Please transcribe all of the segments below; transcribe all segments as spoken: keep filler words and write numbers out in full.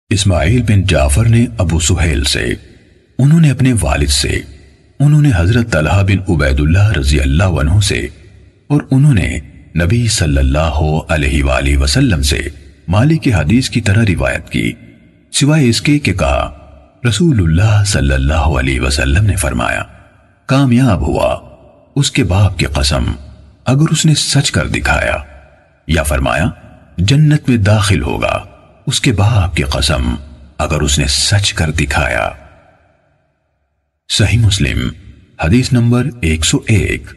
اسماعیل بن جعفر نے ابو سہیل سے، انہوں نے اپنے والد سے، انہوں نے حضرت طلحہ بن عبید اللہ رضی اللہ عنہ سے، اور انہوں نے نبی صلی اللہ علیہ وآلہ وسلم سے مالک کی حدیث کی طرح روایت کی، سوائے اس کے کہ کہا رسول اللہ صلی اللہ علیہ وسلم نے فرمایا کامیاب ہوا اس کے باپ کی قسم اگر اس نے سچ کر دکھایا، یا فرمایا جنت میں داخل ہوگا اس کے باپ کی قسم اگر اس نے سچ کر دکھایا۔ صحیح مسلم حدیث نمبر ایک سو ایک۔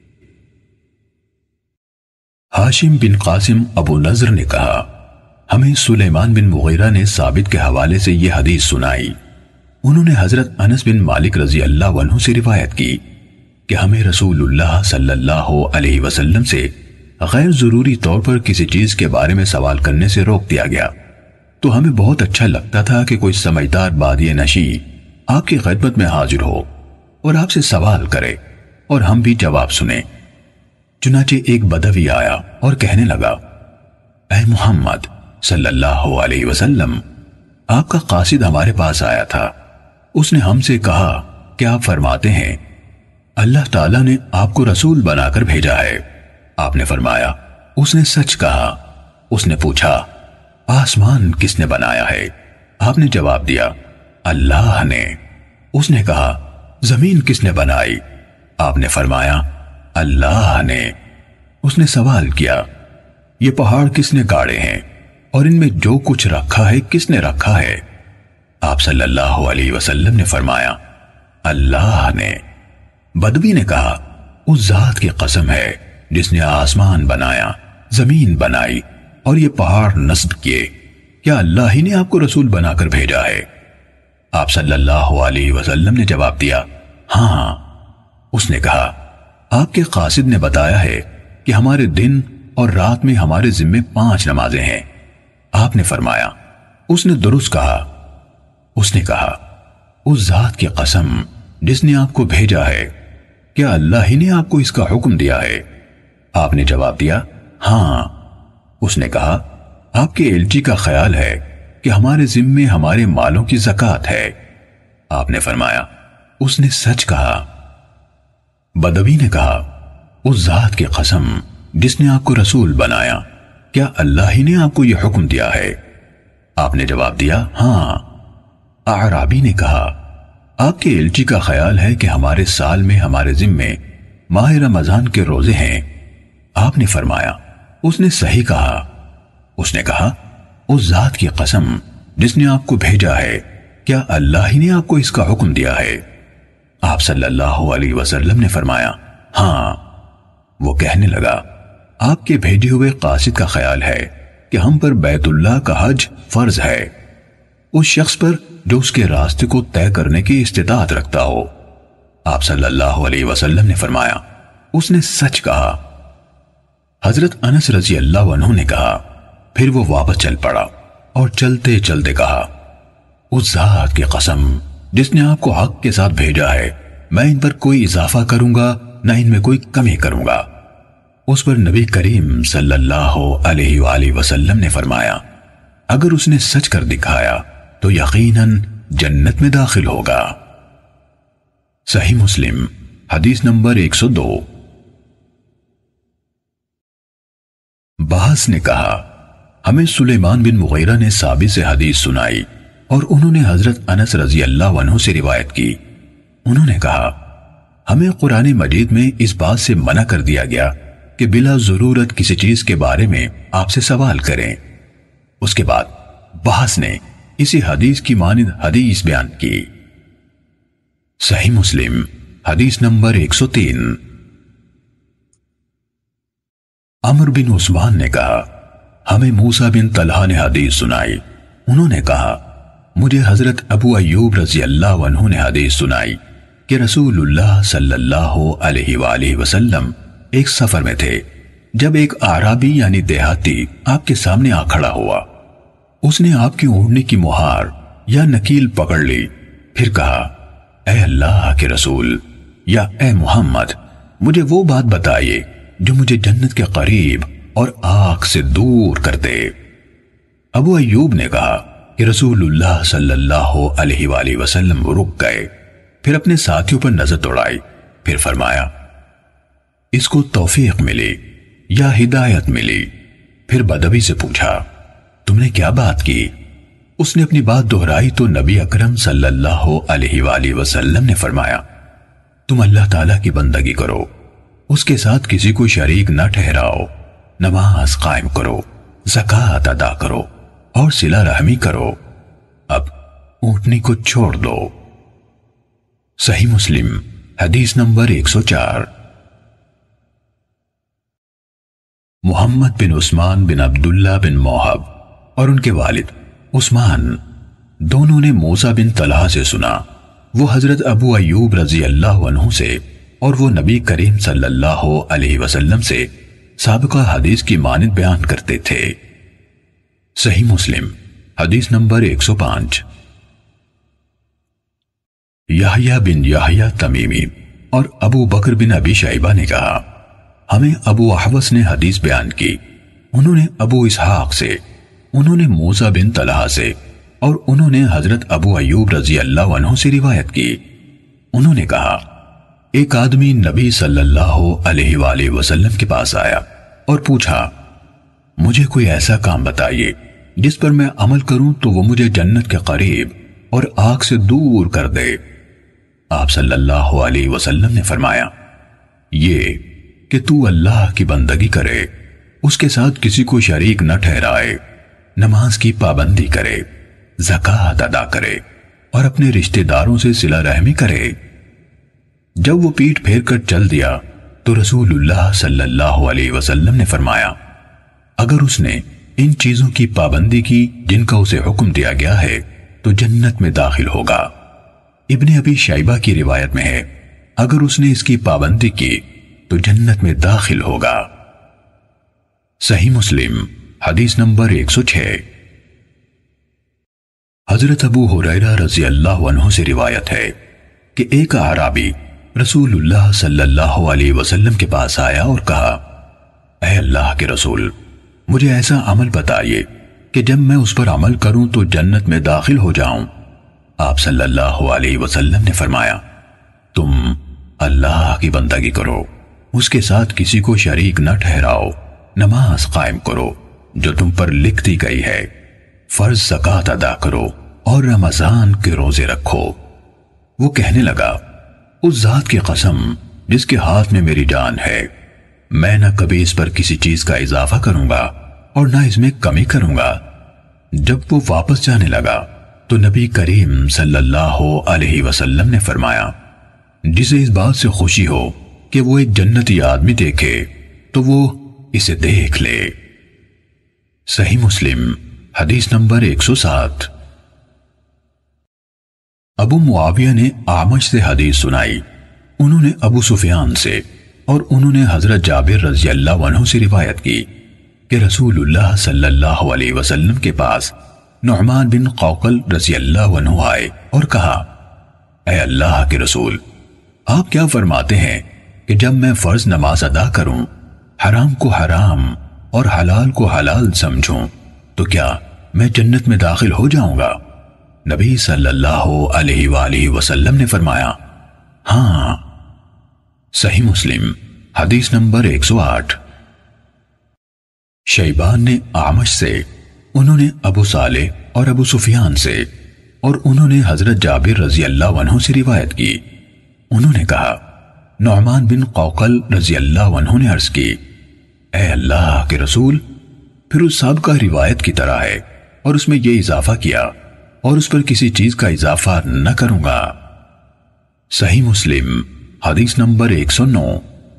ہاشم بن قاسم ابو نضر نے کہا ہمیں سلیمان بن مغیرہ نے ثابت کے حوالے سے یہ حدیث سنائی، انہوں نے حضرت انس بن مالک رضی اللہ عنہ سے روایت کی کہ ہمیں رسول اللہ صلی اللہ علیہ وسلم سے غیر ضروری طور پر کسی چیز کے بارے میں سوال کرنے سے روک دیا گیا، تو ہمیں بہت اچھا لگتا تھا کہ کوئی سمجھدار بادیہ نشی آپ کی خدمت میں حاضر ہو اور آپ سے سوال کرے اور ہم بھی جواب سنیں۔ چنانچہ ایک بدوی آیا اور کہنے لگا اے محمد صلی اللہ علیہ وسلم، آپ کا قاصد ہمارے پاس آیا تھا، اس نے ہم سے کہا کہ آپ فرماتے ہیں اللہ تعالیٰ نے آپ کو رسول بنا کر بھیجا ہے۔ آپ نے فرمایا اس نے سچ کہا۔ اس نے پوچھا آسمان کس نے بنایا ہے؟ آپ نے جواب دیا اللہ نے۔ اس نے کہا زمین کس نے بنائی؟ آپ نے فرمایا اللہ نے۔ اس نے سوال کیا یہ پہاڑ کس نے گاڑے ہیں اور ان میں جو کچھ رکھا ہے کس نے رکھا ہے؟ آپ صلی اللہ علیہ وسلم نے فرمایا اللہ نے۔ بدوی نے کہا اس ذات کی قسم ہے جس نے آسمان بنایا، زمین بنائی اور یہ پہاڑ نصب کیے، کیا اللہ ہی نے آپ کو رسول بنا کر بھیجا ہے؟ آپ صلی اللہ علیہ وسلم نے جواب دیا ہاں۔ اس نے کہا آپ کے قاصد نے بتایا ہے کہ ہمارے دن اور رات میں ہمارے ذمے پانچ نمازیں ہیں۔ آپ نے فرمایا اس نے درست کہا۔ اس نے کہا اس ذات کی قسم جس نے آپ کو بھیجا ہے، کیا اللہ ہی نے آپ کو اس کا حکم دیا ہے؟ آپ نے جواب دیا ہاں۔ اس نے کہا آپ کے الچی کا خیال ہے کہ ہمارے ذمے ہمارے مالوں کی زکوٰۃ ہے؟ آپ نے فرمایا اس نے سچ کہا۔ بدوی نے کہا اس ذات کی قسم جس نے آپ کو رسول بنایا، کیا اللہ ہی نے آپ کو یہ حکم دیا ہے؟ آپ نے جواب دیا ہاں۔ اعرابی نے کہا آپ کے الچی کا خیال ہے کہ ہمارے سال میں ہمارے ذمے ماہ رمضان کے روزے ہیں؟ آپ نے فرمایا اس نے صحیح کہا۔ اس نے کہا اس ذات کی قسم جس نے آپ کو بھیجا ہے، کیا اللہ ہی نے آپ کو اس کا حکم دیا ہے؟ آپ صلی اللہ علیہ وسلم نے فرمایا ہاں۔ وہ کہنے لگا آپ کے بھیجے ہوئے قاصد کا خیال ہے کہ ہم پر بیت اللہ کا حج فرض ہے، اس شخص پر جو اس کے راستے کو طے کرنے کی استطاعت رکھتا ہو۔ آپ صلی اللہ علیہ وسلم نے فرمایا اس نے سچ کہا۔ حضرت انس رضی اللہ عنہ نے کہا پھر وہ واپس چل پڑا اور چلتے چلتے کہا اس ذات کی قسم جس نے آپ کو حق کے ساتھ بھیجا ہے، میں ان پر کوئی اضافہ کروں گا نہ ان میں کوئی کمی کروں گا۔ اس پر نبی کریم صلی اللہ علیہ وآلہ وسلم نے فرمایا اگر اس نے سچ کر دکھایا تو یقیناً جنت میں داخل ہوگا۔ صحیح مسلم حدیث نمبر ایک سو دو۔ باس نے کہا ہمیں سلیمان بن مغیرہ نے ثابت سے حدیث سنائی اور انہوں نے حضرت انس رضی اللہ عنہ سے روایت کی، انہوں نے کہا ہمیں قرآن مجید میں اس بات سے منع کر دیا گیا کہ بلا ضرورت کسی چیز کے بارے میں آپ سے سوال کریں۔ اس کے بعد باس نے اسی حدیث کی مانند حدیث بیان کی۔ صحیح مسلم حدیث نمبر ایک سو تین۔ عمر بن عثمان نے کہا ہمیں موسیٰ بن طلحہ نے حدیث سنائی، انہوں نے کہا مجھے حضرت ابو ایوب رضی اللہ عنہ نے حدیث سنائی کہ رسول اللہ صلی اللہ علیہ وآلہ وسلم ایک سفر میں تھے، جب ایک اعرابی یعنی دیہاتی آپ کے سامنے آ کھڑا ہوا، اس نے آپ کی اونٹنی کی مہار یا نکیل پکڑ لی، پھر کہا اے اللہ کے رسول یا اے محمد مجھے وہ بات بتائیے جو مجھے جنت کے قریب اور آگ سے دور کر دے۔ ابو ایوب نے کہا کہ رسول اللہ صلی اللہ علیہ وآلہ وسلم رک گئے، پھر اپنے ساتھیوں پر نظر دوڑائی، پھر فرمایا اس کو توفیق ملی یا ہدایت ملی؟ پھر بدبی سے پوچھا تم نے کیا بات کی؟ اس نے اپنی بات دہرائی تو نبی اکرم صلی اللہ علیہ وآلہ وسلم نے فرمایا تم اللہ تعالیٰ کی بندگی کرو، اس کے ساتھ کسی کو شریک نہ ٹھہراؤ، نماز قائم کرو، زکوٰۃ ادا کرو اور صلہ رحمی کرو، اب اونٹنی کو چھوڑ دو۔ صحیح مسلم حدیث نمبر ایک سو چار۔ محمد بن عثمان بن عبداللہ بن موہب اور ان کے والد عثمان دونوں نے موسیٰ بن طلحہ سے سنا، وہ حضرت ابو ایوب رضی اللہ عنہ سے اور وہ نبی کریم صلی اللہ علیہ وسلم سے سابقہ حدیث کی مانند بیان کرتے تھے۔ صحیح مسلم حدیث نمبر ایک سو پانچ۔ یحییٰ بن یحییٰ تمیمی اور ابو بکر بن ابی شیبہ نے کہا ہمیں ابو احوص نے حدیث بیان کی، انہوں نے ابو اسحاق سے، انہوں نے موسیٰ بن طلحہ سے اور انہوں نے حضرت ابو ایوب رضی اللہ عنہ سے روایت کی۔ انہوں نے کہا ایک آدمی نبی صلی اللہ علیہ وآلہ وسلم کے پاس آیا اور پوچھا مجھے کوئی ایسا کام بتائیے جس پر میں عمل کروں تو وہ مجھے جنت کے قریب اور آگ سے دور کر دے۔ آپ صلی اللہ علیہ وسلم نے فرمایا یہ کہ تو اللہ کی بندگی کرے، اس کے ساتھ کسی کو شریک نہ ٹھہرائے، نماز کی پابندی کرے، زکوٰۃ ادا کرے اور اپنے رشتہ داروں سے صلہ رحمی کرے۔ جب وہ پیٹھ پھیر کر چل دیا تو رسول اللہ صلی اللہ علیہ وسلم نے فرمایا اگر اس نے ان چیزوں کی پابندی کی جن کا اسے حکم دیا گیا ہے تو جنت میں داخل ہوگا۔ ابن ابی شیبہ کی روایت میں ہے اگر اس نے اس کی پابندی کی تو جنت میں داخل ہوگا۔ صحیح مسلم حدیث نمبر ایک سو چھ۔ حضرت ابو ہریرہ رضی اللہ عنہ سے روایت ہے کہ ایک اعرابی رسول اللہ صلی اللہ علیہ وسلم کے پاس آیا اور کہا اے اللہ کے رسول مجھے ایسا عمل بتائیے کہ جب میں اس پر عمل کروں تو جنت میں داخل ہو جاؤں۔ آپ صلی اللہ علیہ وسلم نے فرمایا تم اللہ کی بندگی کرو، اس کے ساتھ کسی کو شریک نہ ٹھہراؤ، نماز قائم کرو جو تم پر لکھ دی گئی ہے، فرض زکوٰۃ ادا کرو اور رمضان کے روزے رکھو۔ وہ کہنے لگا اس ذات کی قسم جس کے ہاتھ میں میری جان ہے میں نہ کبھی اس پر کسی چیز کا اضافہ کروں گا اور نہ اس میں کمی کروں گا۔ جب وہ واپس جانے لگا تو نبی کریم صلی اللہ علیہ وسلم نے فرمایا جسے اس بات سے خوشی ہو کہ وہ ایک جنتی آدمی دیکھے تو وہ اسے دیکھ لے۔ صحیح مسلم حدیث نمبر ایک سو سات۔ ابو معاویہ نے اعمش سے حدیث سنائی، انہوں نے ابو سفیان سے اور انہوں نے حضرت جابر رضی اللہ عنہ سے روایت کی کہ رسول اللہ صلی اللہ علیہ وسلم کے پاس نعمان بن قوقل رضی اللہ عنہ آئے اور کہا اے اللہ کے رسول آپ کیا فرماتے ہیں کہ جب میں فرض نماز ادا کروں، حرام کو حرام اور حلال کو حلال سمجھوں تو کیا میں جنت میں داخل ہو جاؤں گا؟ نبی صلی اللہ علیہ وآلہ وسلم نے فرمایا ہاں۔ صحیح مسلم حدیث نمبر ایک سو آٹھ۔ شیبان نے اعمش سے، انہوں نے ابو صالح اور ابو سفیان سے اور انہوں نے حضرت جابر رضی اللہ عنہ سے روایت کی، انہوں نے کہا نعمان بن قوقل رضی اللہ عنہ نے عرض کی اے اللہ کے رسول، پھر اس سابقہ روایت کی طرح ہے اور اس میں یہ اضافہ کیا اور اس پر کسی چیز کا اضافہ نہ کروں گا۔ صحیح مسلم حدیث نمبر ایک سو نو۔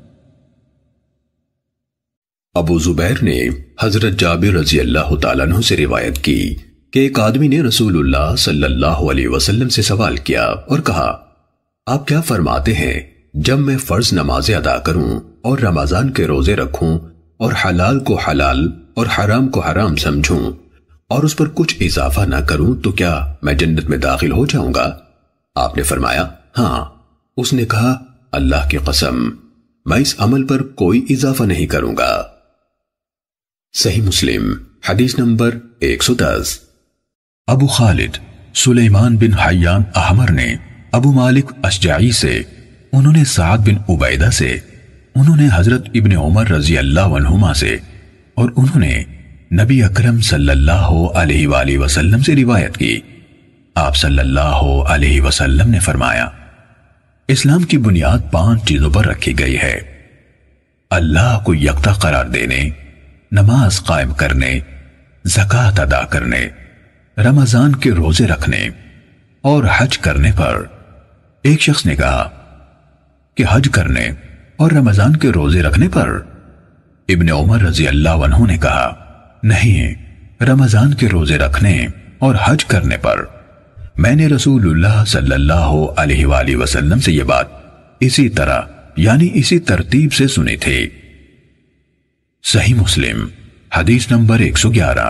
ابو زبیر نے حضرت جابر رضی اللہ تعالیٰ عنہ سے روایت کی کہ ایک آدمی نے رسول اللہ صلی اللہ علیہ وسلم سے سوال کیا اور کہا آپ کیا فرماتے ہیں جب میں فرض نمازیں ادا کروں اور رمضان کے روزے رکھوں اور حلال کو حلال اور حرام کو حرام سمجھوں اور اس پر کچھ اضافہ نہ کروں تو کیا میں جنت میں داخل ہو جاؤں گا؟ آپ نے فرمایا ہاں۔ اس نے کہا اللہ کی قسم میں اس عمل پر کوئی اضافہ نہیں کروں گا۔ صحیح مسلم حدیث نمبر ایک سو دس۔ ابو خالد سلیمان بن حیان احمر نے ابو مالک اشجعی سے، انہوں نے سعد بن عبیدہ سے، انہوں نے حضرت ابن عمر رضی اللہ عنہما سے، اور انہوں نے نبی اکرم صلی اللہ علیہ وآلہ وسلم سے روایت کی۔ آپ صلی اللہ علیہ وسلم نے فرمایا، اسلام کی بنیاد پانچ چیزوں پر رکھی گئی ہے: اللہ کو یکتا قرار دینے، نماز قائم کرنے، زکوٰۃ ادا کرنے، رمضان کے روزے رکھنے اور حج کرنے پر۔ ایک شخص نے کہا کہ حج کرنے اور رمضان کے روزے رکھنے پر؟ ابن عمر رضی اللہ عنہ نے کہا، نہیں، رمضان کے روزے رکھنے اور حج کرنے پر۔ میں نے رسول اللہ صلی اللہ علیہ وآلہ وسلم سے یہ بات اسی طرح یعنی اسی ترتیب سے سنی تھی۔ صحیح مسلم حدیث نمبر ایک سو گیارہ۔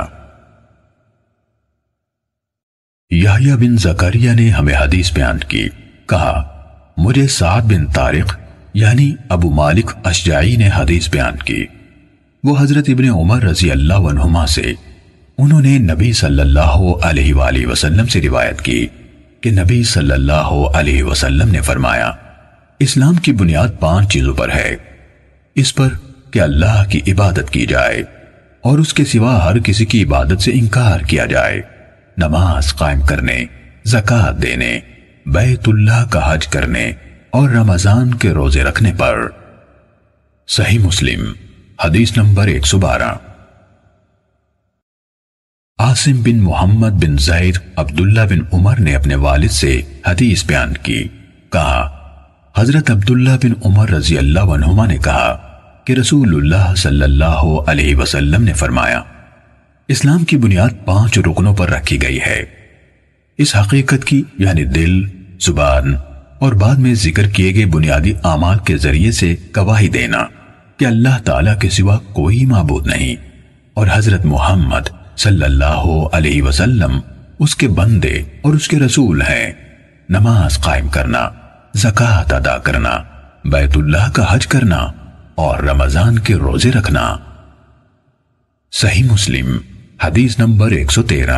یحییٰ بن زکریا نے ہمیں حدیث بیان کی، کہا مجھے سعد بن طارق یعنی ابو مالک اشجعی نے حدیث بیان کی، وہ حضرت ابن عمر رضی اللہ عنہما سے، انہوں نے نبی صلی اللہ علیہ وآلہ وسلم سے روایت کی کہ نبی صلی اللہ علیہ وسلم نے فرمایا، اسلام کی بنیاد پانچ چیزوں پر ہے، اس پر کہ اللہ کی عبادت کی جائے اور اس کے سوا ہر کسی کی عبادت سے انکار کیا جائے، نماز قائم کرنے، زکوٰۃ دینے، بیت اللہ کا حج کرنے اور رمضان کے روزے رکھنے پر۔ صحیح مسلم حدیث نمبر ایک سو بارہ۔ عاصم بن محمد بن زید عبداللہ بن عمر نے اپنے والد سے حدیث بیان کی، کہا حضرت عبداللہ بن عمر رضی اللہ عنہما نے کہا کہ رسول اللہ صلی اللہ علیہ وسلم نے فرمایا، اسلام کی بنیاد پانچ رکنوں پر رکھی گئی ہے۔ اس حقیقت کی یعنی دل، زبان اور بعد میں ذکر کیے گئے بنیادی اعمال کے ذریعے سے گواہی دینا کہ اللہ تعالیٰ کے سوا کوئی معبود نہیں اور حضرت محمد صلی اللہ علیہ وسلم اس کے بندے اور اس کے رسول ہیں، نماز قائم کرنا، زکوٰۃ ادا کرنا، بیت اللہ کا حج کرنا اور رمضان کے روزے رکھنا۔ صحیح مسلم حدیث نمبر ایک سو تیرہ۔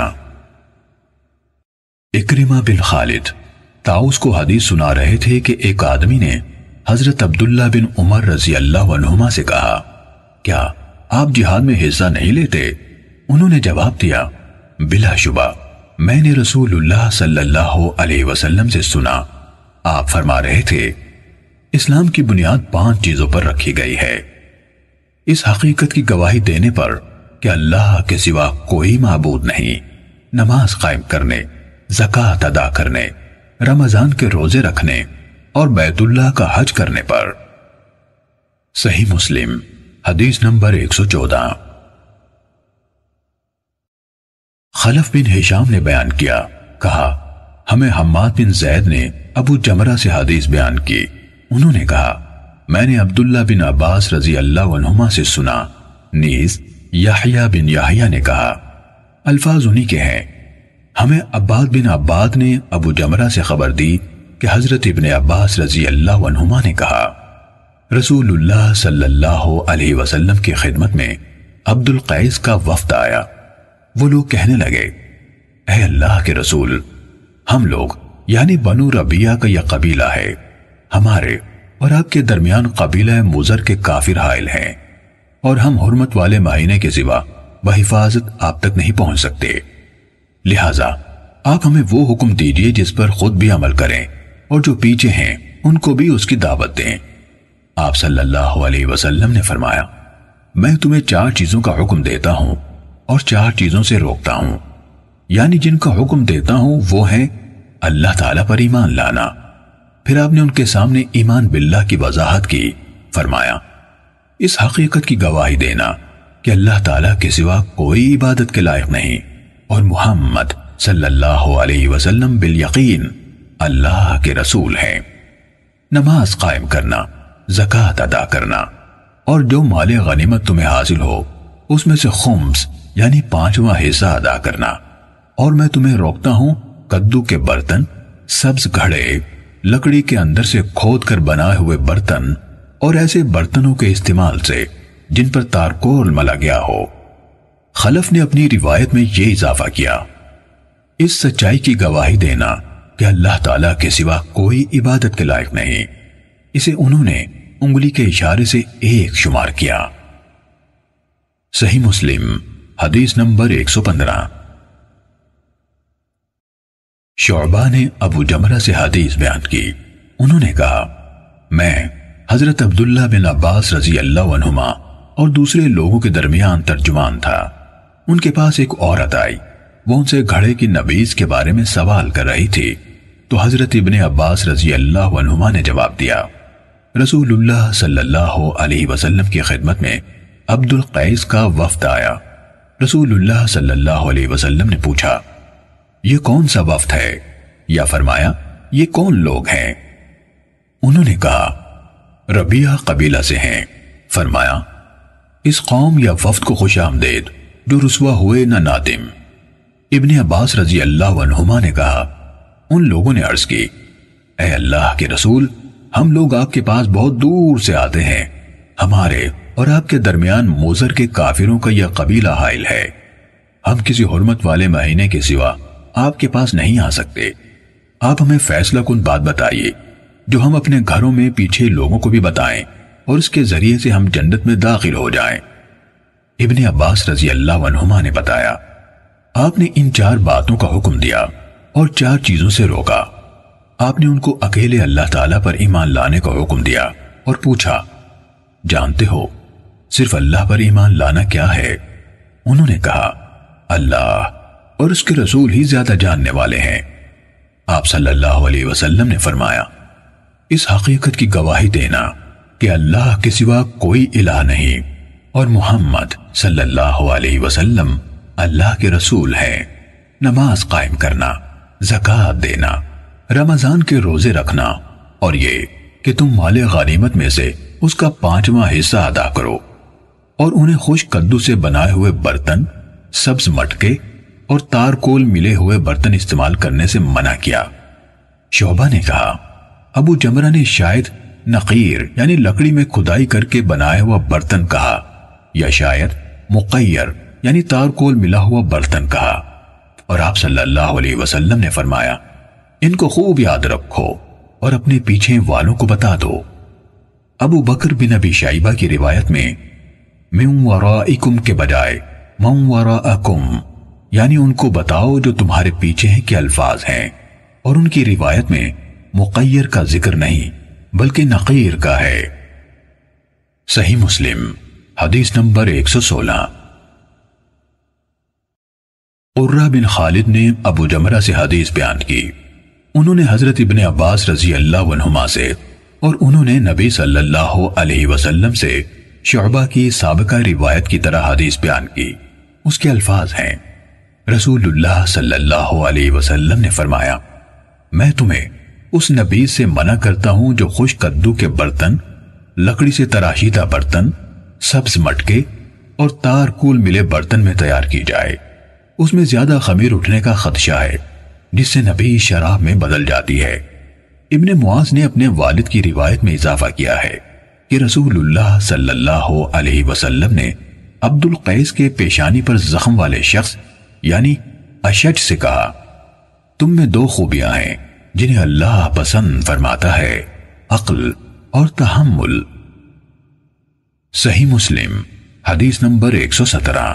اکرمہ بن خالد طاؤس کو حدیث سنا رہے تھے کہ ایک آدمی نے حضرت عبداللہ بن عمر رضی اللہ عنہما سے کہا، کیا آپ جہاد میں حصہ نہیں لیتے؟ انہوں نے جواب دیا، بلا شبہ میں نے رسول اللہ صلی اللہ علیہ وسلم سے سنا، آپ فرما رہے تھے اسلام کی بنیاد پانچ چیزوں پر رکھی گئی ہے، اس حقیقت کی گواہی دینے پر کہ اللہ کے سوا کوئی معبود نہیں، نماز قائم کرنے، زکوٰۃ ادا کرنے، رمضان کے روزے رکھنے اور بیت اللہ کا حج کرنے پر۔ صحیح مسلم حدیث نمبر ایک سو چودہ۔ خلف بن ہشام نے بیان کیا، کہا ہمیں حماد بن زید نے ابو جمرہ سے حدیث بیان کی، انہوں نے کہا میں نے عبداللہ بن عباس رضی اللہ عنہما سے سنا، نیز یحییٰ بن یحییٰ نے کہا، الفاظ انہی کے ہیں۔ ہمیں عباد بن عباد نے ابو جمرہ سے خبر دی کہ حضرت ابن عباس رضی اللہ عنہما نے کہا، رسول اللہ صلی اللہ علیہ وسلم کی خدمت میں عبد القیس کا وفد آیا، وہ لوگ کہنے لگے، اے اللہ کے رسول، ہم لوگ یعنی بنو ربیعہ کا یہ قبیلہ ہے، ہمارے اور آپ کے درمیان قبیلہ مضر کے کافر حائل ہیں اور ہم حرمت والے مہینے کے سوا بحفاظت آپ تک نہیں پہنچ سکتے، لہٰذا آپ ہمیں وہ حکم دیجئے جس پر خود بھی عمل کریں اور جو پیچھے ہیں ان کو بھی اس کی دعوت دیں۔ آپ صلی اللہ علیہ وسلم نے فرمایا، میں تمہیں چار چیزوں کا حکم دیتا ہوں اور چار چیزوں سے روکتا ہوں، یعنی جن کا حکم دیتا ہوں وہ ہے اللہ تعالیٰ پر ایمان لانا۔ پھر آپ نے ان کے سامنے ایمان باللہ کی وضاحت کی، فرمایا اس حقیقت کی گواہی دینا کہ اللہ تعالیٰ کے سوا کوئی عبادت کے لائق نہیں اور محمد صلی اللہ علیہ وسلم بالیقین اللہ کے رسول ہیں، نماز قائم کرنا، زکوٰۃ ادا کرنا اور جو مال غنیمت تمہیں حاصل ہو اس میں سے خمس یعنی پانچواں حصہ ادا کرنا، اور میں تمہیں روکتا ہوں کدو کے برتن، سبز گھڑے، لکڑی کے اندر سے کھود کر بنائے ہوئے برتن اور ایسے برتنوں کے استعمال سے جن پر تارکول ملا گیا ہو۔ خلف نے اپنی روایت میں یہ اضافہ کیا، اس سچائی کی گواہی دینا کہ اللہ تعالیٰ کے سوا کوئی عبادت کے لائق نہیں۔ اسے انہوں نے انگلی کے اشارے سے ایک شمار کیا۔ صحیح مسلم حدیث نمبر ایک سو پندرہ۔ شعبہ نے ابو جمرہ سے حدیث بیان کی، انہوں نے کہا میں حضرت عبداللہ بن عباس رضی اللہ عنہما اور دوسرے لوگوں کے درمیان ترجمان تھا۔ ان کے پاس ایک عورت آئی، وہ ان سے گھڑے کی نبیذ کے بارے میں سوال کر رہی تھی، تو حضرت ابن عباس رضی اللہ عنہما نے جواب دیا۔ رسول اللہ صلی اللہ علیہ وسلم کی خدمت میں عبد القیس کا وفد آیا۔ رسول اللہ صلی اللہ علیہ وسلم نے پوچھا یہ کون سا وفد ہے، یا فرمایا یہ کون لوگ ہیں؟ انہوں نے کہا ربیعہ قبیلہ سے ہیں۔ فرمایا اس قوم یا وفد کو خوش آمدید جو رسوا ہوئے نہ نادم۔ ابن عباس رضی اللہ عنہما نے کہا ان لوگوں نے عرض کی اے اللہ کے رسول، ہم لوگ آپ کے پاس بہت دور سے آتے ہیں، ہمارے اور آپ کے درمیان موزر کے کافروں کا یہ قبیلہ حائل ہے، ہم کسی حرمت والے مہینے کے سوا آپ کے پاس نہیں آ سکتے، آپ ہمیں فیصلہ کن بات بتائیے جو ہم اپنے گھروں میں پیچھے لوگوں کو بھی بتائیں اور اس کے ذریعے سے ہم جنت میں داخل ہو جائیں۔ ابن عباس رضی اللہ عنہما نے بتایا آپ نے ان چار باتوں کا حکم دیا اور چار چیزوں سے روکا۔ آپ نے ان کو اکیلے اللہ تعالیٰ پر ایمان لانے کا حکم دیا اور پوچھا جانتے ہو صرف اللہ پر ایمان لانا کیا ہے؟ انہوں نے کہا اللہ اور اس کے رسول ہی زیادہ جاننے والے ہیں۔ آپ صلی اللہ علیہ وسلم نے فرمایا اس حقیقت کی گواہی دینا کہ اللہ کے سوا کوئی الہ نہیں اور محمد صلی اللہ علیہ وسلم اللہ کے رسول ہیں، نماز قائم کرنا، زکوٰۃ دینا، رمضان کے روزے رکھنا، اور یہ کہ تم مال غنیمت میں سے اس کا پانچواں حصہ ادا کرو، اور انہیں خشک کدو سے بنائے ہوئے برتن، سبز مٹکے اور تارکول ملے ہوئے برتن استعمال کرنے سے منع کیا۔ شعبہ نے کہا ابو جمرہ نے شاید نقیر یعنی لکڑی میں کھدائی کر کے بنایا ہوا برتن کہا، یا شاید مقیر یعنی تارکول ملا ہوا برتن کہا، اور آپ صلی اللہ علیہ وسلم نے فرمایا ان کو خوب یاد رکھو اور اپنے پیچھے والوں کو بتا دو۔ ابو بکر بن ابی شیبہ کی روایت میں من ورائکم کے بجائے من وراءکم یعنی ان کو بتاؤ جو تمہارے پیچھے ہیں کے الفاظ ہیں، اور ان کی روایت میں مقیر کا ذکر نہیں بلکہ نقیر کا ہے۔ صحیح مسلم حدیث نمبر ایک سو سولہ۔ قرہ بن خالد نے ابو جمرہ سے حدیث بیان کی، انہوں نے حضرت ابن عباس رضی اللہ عنہما سے اور انہوں نے نبی صلی اللہ علیہ وسلم سے شعبہ کی سابقہ روایت کی طرح حدیث بیان کی۔ اس کے الفاظ ہیں رسول اللہ صلی اللہ علیہ وسلم نے فرمایا میں تمہیں اس نبی سے منع کرتا ہوں جو خشک کدو کے برتن، لکڑی سے تراشیدہ برتن، سبز مٹکے اور تارکول ملے برتن میں تیار کی جائے، اس میں زیادہ خمیر اٹھنے کا خدشہ ہے جس سے نبی شراب میں بدل جاتی ہے۔ ابن معاذ نے اپنے والد کی روایت میں اضافہ کیا ہے کہ رسول اللہ صلی اللہ علیہ وسلم نے عبد القیس کے پیشانی پر زخم والے شخص یعنی اشج سے کہا تم میں دو خوبیاں ہیں جنہیں اللہ پسند فرماتا ہے، عقل اور تحمل۔ صحیح مسلم حدیث نمبر ایک سو سترہ۔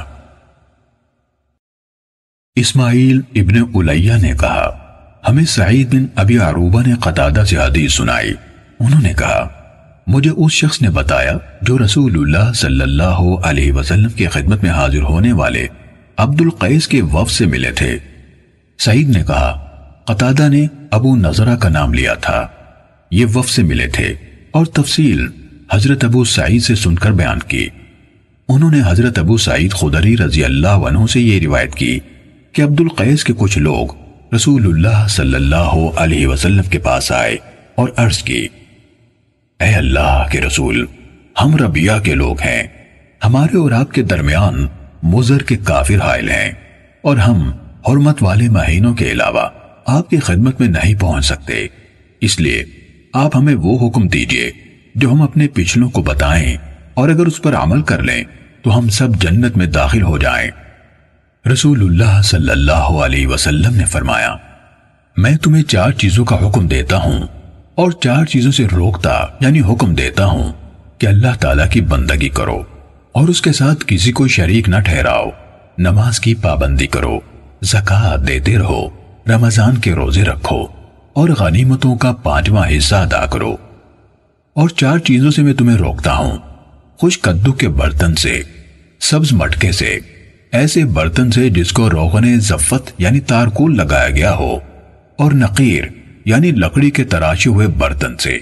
اسماعیل ابن الیہ نے کہا ہمیں سعید بن ابی عروبہ نے قتادہ سے حدیث سنائی، انہوں نے کہا مجھے اس شخص نے بتایا جو رسول اللہ صلی اللہ علیہ وسلم کی خدمت میں حاضر ہونے والے عبد القیس کے وفد سے ملے تھے۔ سعید نے کہا قتادہ نے ابو نضرہ کا نام لیا تھا، یہ وفد سے ملے تھے، اور تفصیل حضرت ابو سعید سے سن کر بیان کی۔ انہوں نے حضرت ابو سعید خدری رضی اللہ عنہ سے یہ روایت کی کہ عبد القیس کے کچھ لوگ رسول اللہ صلی اللہ علیہ وسلم کے پاس آئے اور عرض کی اے اللہ کے رسول، ہم ربیعہ کے لوگ ہیں، ہمارے اور آپ کے درمیان مضر کے کافر حائل ہیں، اور ہم حرمت والے مہینوں کے علاوہ آپ کی خدمت میں نہیں پہنچ سکتے، اس لیے آپ ہمیں وہ حکم دیجئے جو ہم اپنے پچھلوں کو بتائیں، اور اگر اس پر عمل کر لیں تو ہم سب جنت میں داخل ہو جائیں۔ رسول اللہ صلی اللہ علیہ وسلم نے فرمایا، میں تمہیں چار چیزوں کا حکم دیتا ہوں اور چار چیزوں سے روکتا یعنی حکم دیتا ہوں کہ اللہ تعالیٰ کی بندگی کرو اور اس کے ساتھ کسی کو شریک نہ ٹھہراؤ، نماز کی پابندی کرو، زکوٰۃ دیتے رہو، رمضان کے روزے رکھو اور غنیمتوں کا پانچواں حصہ ادا کرو۔ اور چار چیزوں سے میں تمہیں روکتا ہوں، خشک کدو کے برتن سے، سبز مٹکے سے، ایسے برتن سے جس کو روغن زفت یعنی تارکول لگایا گیا ہو، اور نقیر یعنی لکڑی کے تراشے ہوئے برتن سے۔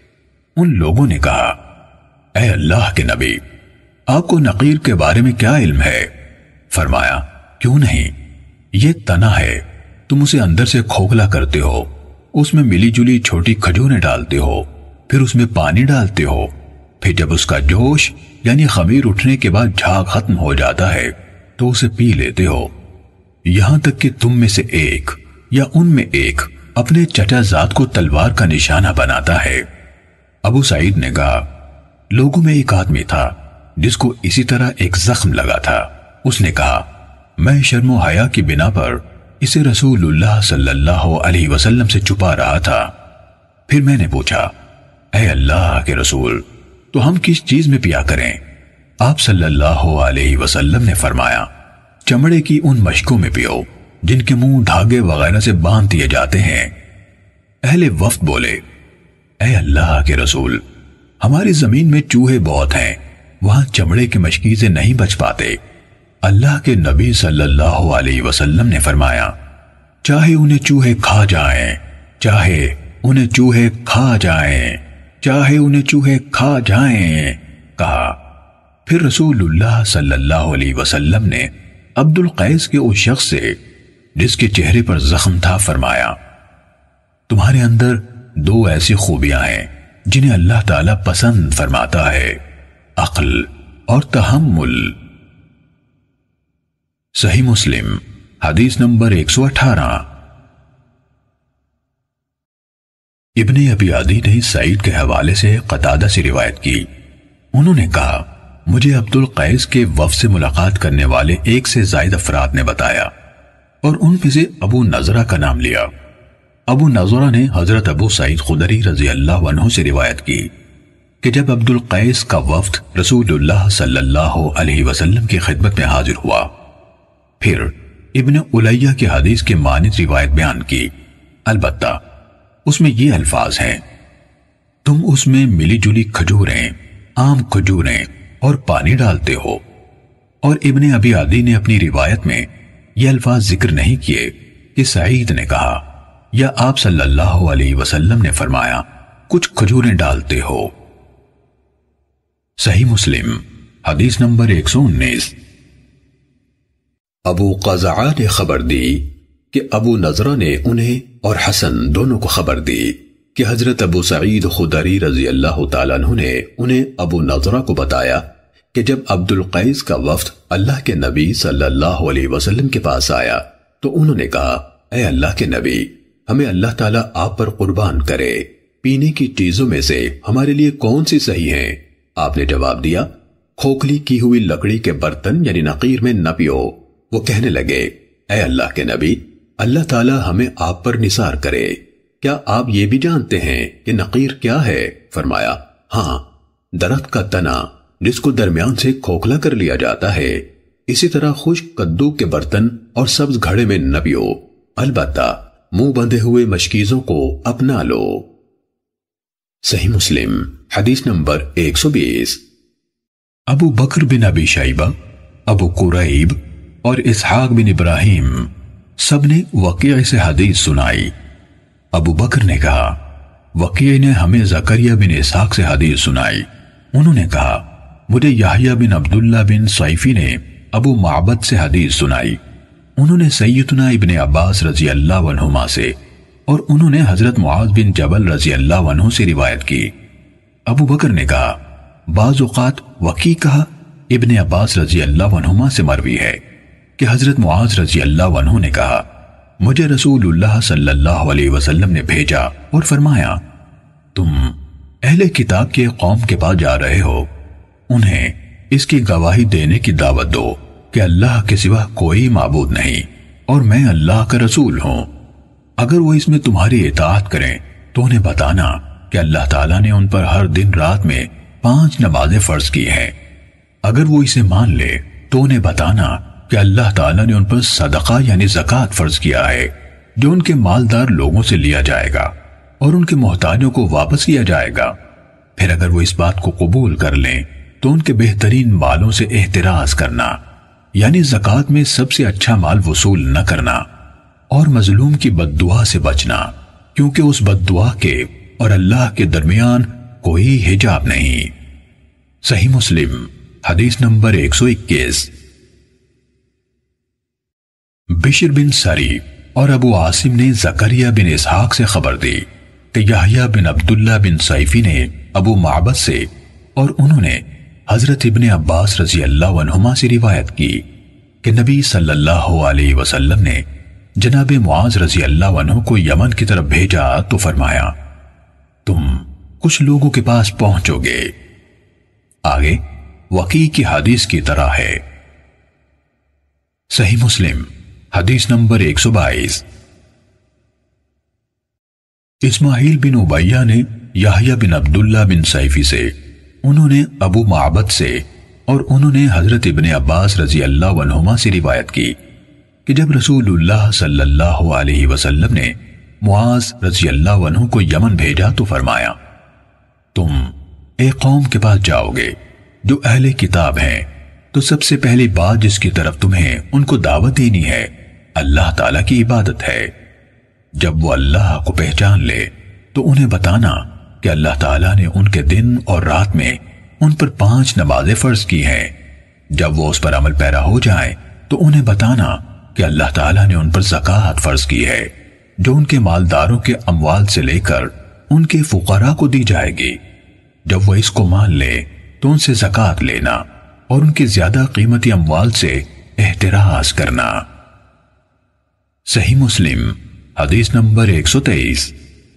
ان لوگوں نے کہا، اے اللہ کے نبی، آپ کو نقیر کے بارے میں کیا علم ہے؟ فرمایا، کیوں نہیں، یہ تنا ہے، تم اسے اندر سے کھوکھلا کرتے ہو، اس میں ملی جلی چھوٹی کھجوریں ڈالتے ہو، پھر اس میں پانی ڈالتے ہو، پھر جب اس کا جوش یعنی خمیر اٹھنے کے بعد جھاگ ختم ہو جاتا ہے تو اسے پی لیتے ہو، یہاں تک کہ تم میں سے ایک یا ان میں ایک اپنے چچا زاد کو تلوار کا نشانہ بناتا ہے۔ ابو سعید نے کہا، لوگوں میں ایک آدمی تھا جس کو اسی طرح ایک زخم لگا تھا، اس نے کہا، میں شرم و حیا کی بنا پر اسے رسول اللہ صلی اللہ علیہ وسلم سے چھپا رہا تھا۔ پھر میں نے پوچھا، اے اللہ کے رسول، تو ہم کس چیز میں پیا کریں؟ آپ صلی اللہ علیہ وسلم نے فرمایا، چمڑے کی ان مشکوں میں پیو جن کے منہ دھاگے وغیرہ سے باندھ دیے جاتے ہیں۔ اہل وفد بولے، اے اللہ کے رسول، ہماری زمین میں چوہے بہت ہیں، وہاں چمڑے کی مشکی سے نہیں بچ پاتے۔ اللہ کے نبی صلی اللہ علیہ وسلم نے فرمایا، چاہے انہیں چوہے کھا جائیں، چاہے انہیں چوہے کھا جائیں، چاہے انہیں چوہے کھا جائیں کہا۔ پھر رسول اللہ صلی اللہ علیہ وسلم نے عبد القیس کے اس شخص سے جس کے چہرے پر زخم تھا فرمایا، تمہارے اندر دو ایسی خوبیاں ہیں جنہیں اللہ تعالیٰ پسند فرماتا ہے، عقل اور تحمل۔ صحیح مسلم حدیث نمبر ایک سو اٹھارہ۔ ابن ابی عدی نے سعید کے حوالے سے قتادہ سے روایت کی، انہوں نے کہا، مجھے عبد القیس کے وفد سے ملاقات کرنے والے ایک سے زائد افراد نے بتایا اور ان میں سے ابو نضرہ کا نام لیا۔ ابو نضرہ نے حضرت ابو سعید خدری رضی اللہ عنہ سے روایت کی کہ جب عبد القیس کا وفد رسول اللہ صلی اللہ علیہ وسلم کی خدمت میں حاضر ہوا، پھر ابن الیہ کی حدیث کے مانند روایت بیان کی، البتہ اس میں یہ الفاظ ہیں، تم اس میں ملی جلی کھجوریں، عام کھجوریں اور پانی ڈالتے ہو۔ اور ابن ابی عدی نے اپنی روایت میں یہ الفاظ ذکر نہیں کیے کہ سعید نے کہا یا آپ صلی اللہ علیہ وسلم نے فرمایا کچھ کھجوریں ڈالتے ہو۔ صحیح مسلم حدیث نمبر ایک سو انیس۔ ابو قزعہ نے خبر دی کہ ابو نضرہ نے انہیں اور حسن دونوں کو خبر دی کہ حضرت ابو سعید خدری رضی اللہ تعالیٰ عنہ نے انہیں ابو نضرہ کو بتایا کہ جب عبد القیس کا وفد اللہ کے نبی صلی اللہ علیہ وسلم کے پاس آیا تو انہوں نے کہا، اے اللہ کے نبی، ہمیں اللہ تعالیٰ آپ پر قربان کرے، پینے کی چیزوں میں سے ہمارے لیے کون سی صحیح ہیں؟ آپ نے جواب دیا، کھوکھلی کی ہوئی لکڑی کے برتن یعنی نقیر میں نہ پیو۔ وہ کہنے لگے، اے اللہ کے نبی، اللہ تعالیٰ ہمیں آپ پر نثار کرے، کیا آپ یہ بھی جانتے ہیں کہ نقیر کیا ہے؟ فرمایا، ہاں، درخت کا تنا جس کو درمیان سے کھوکھلا کر لیا جاتا ہے۔ اسی طرح خشک کدو کے برتن اور سبز گھڑے میں نہ پیو، البتہ منہ بندھے ہوئے مشکیزوں کو اپنا لو۔ صحیح مسلم حدیث نمبر ایک سو بیس۔ ابو بکر بن ابی شیبہ، ابو قریب اور اسحاق بن ابراہیم سب نے وقیع سے حدیث سنائی۔ ابو بکر نے کہا، وقیع نے ہمیں زکریا بن اسحاق سے حدیث سنائی۔ انہوں نے کہا، مجھے یحییٰ بن عبداللہ بن صیفی نے ابو معبد سے حدیث سنائی۔ انہوں نے سیدنا ابن عباس رضی اللہ عنہما سے اور انہوں نے حضرت معاذ بن جبل رضی اللہ عنہ سے روایت کی۔ ابو بکر نے کہا، بعض اوقات وقیع کہا، ابن عباس رضی اللہ عنہما سے مروی ہے کہ حضرت معاذ رضی اللہ عنہ نے کہا، مجھے رسول اللہ صلی اللہ علیہ وسلم نے بھیجا اور فرمایا، تم اہل کتاب کے قوم کے پاس جا رہے ہو، انہیں اس کی گواہی دینے کی دعوت دو کہ اللہ کے سوا کوئی معبود نہیں اور میں اللہ کا رسول ہوں۔ اگر وہ اس میں تمہاری اطاعت کریں تو انہیں بتانا کہ اللہ تعالیٰ نے ان پر ہر دن رات میں پانچ نمازیں فرض کی ہیں۔ اگر وہ اسے مان لے تو انہیں بتانا کہ اللہ تعالیٰ نے ان پر صدقہ یعنی زکوٰۃ فرض کیا ہے جو ان کے مالدار لوگوں سے لیا جائے گا اور ان کے محتاجوں کو واپس کیا جائے گا۔ پھر اگر وہ اس بات کو قبول کر لیں تو ان کے بہترین مالوں سے احتراز کرنا یعنی زکوٰۃ میں سب سے اچھا مال وصول نہ کرنا اور مظلوم کی بد دعا سے بچنا، کیونکہ اس بد دعا کے اور اللہ کے درمیان کوئی حجاب نہیں۔ صحیح مسلم حدیث نمبر ایک سو اکیس۔ بشر بن سری اور ابو عاصم نے زکریا بن اسحاق سے خبر دی کہ یحییٰ بن عبداللہ بن سیفی نے ابو معبد سے اور انہوں نے حضرت ابن عباس رضی اللہ عنہما سے روایت کی کہ نبی صلی اللہ علیہ وسلم نے جناب معاذ رضی اللہ عنہ کو یمن کی طرف بھیجا تو فرمایا تم کچھ لوگوں کے پاس پہنچو گے۔ آگے وقیع کی حدیث کی طرح ہے۔ صحیح مسلم حدیث نمبر ایک سو بائیس۔ اسماعیل بن عبیہ نے یحییٰ بن عبداللہ بن سیفی سے، انہوں نے ابو معبد سے اور انہوں نے حضرت ابن عباس رضی اللہ عنہما سے روایت کی کہ جب رسول اللہ صلی اللہ علیہ وسلم نے معاذ رضی اللہ عنہ کو یمن بھیجا تو فرمایا تم ایک قوم کے پاس جاؤ گے جو اہل کتاب ہیں، تو سب سے پہلی بات جس کی طرف تمہیں ان کو دعوت دینی ہے اللہ تعالیٰ کی عبادت ہے۔ جب وہ اللہ کو پہچان لے تو انہیں بتانا کہ اللہ تعالیٰ نے ان کے دن اور رات میں ان پر پانچ نمازیں فرض کی ہیں۔ جب وہ اس پر عمل پیرا ہو جائیں تو انہیں بتانا کہ اللہ تعالیٰ نے ان پر زکوٰۃ فرض کی ہے جو ان کے مالداروں کے اموال سے لے کر ان کے فقراء کو دی جائے گی۔ جب وہ اس کو مان لے تو ان سے زکوٰۃ لینا اور ان کی زیادہ قیمتی اموال سے احتراز کرنا۔ صحیح مسلم حدیث نمبر ایک سو تیئیس۔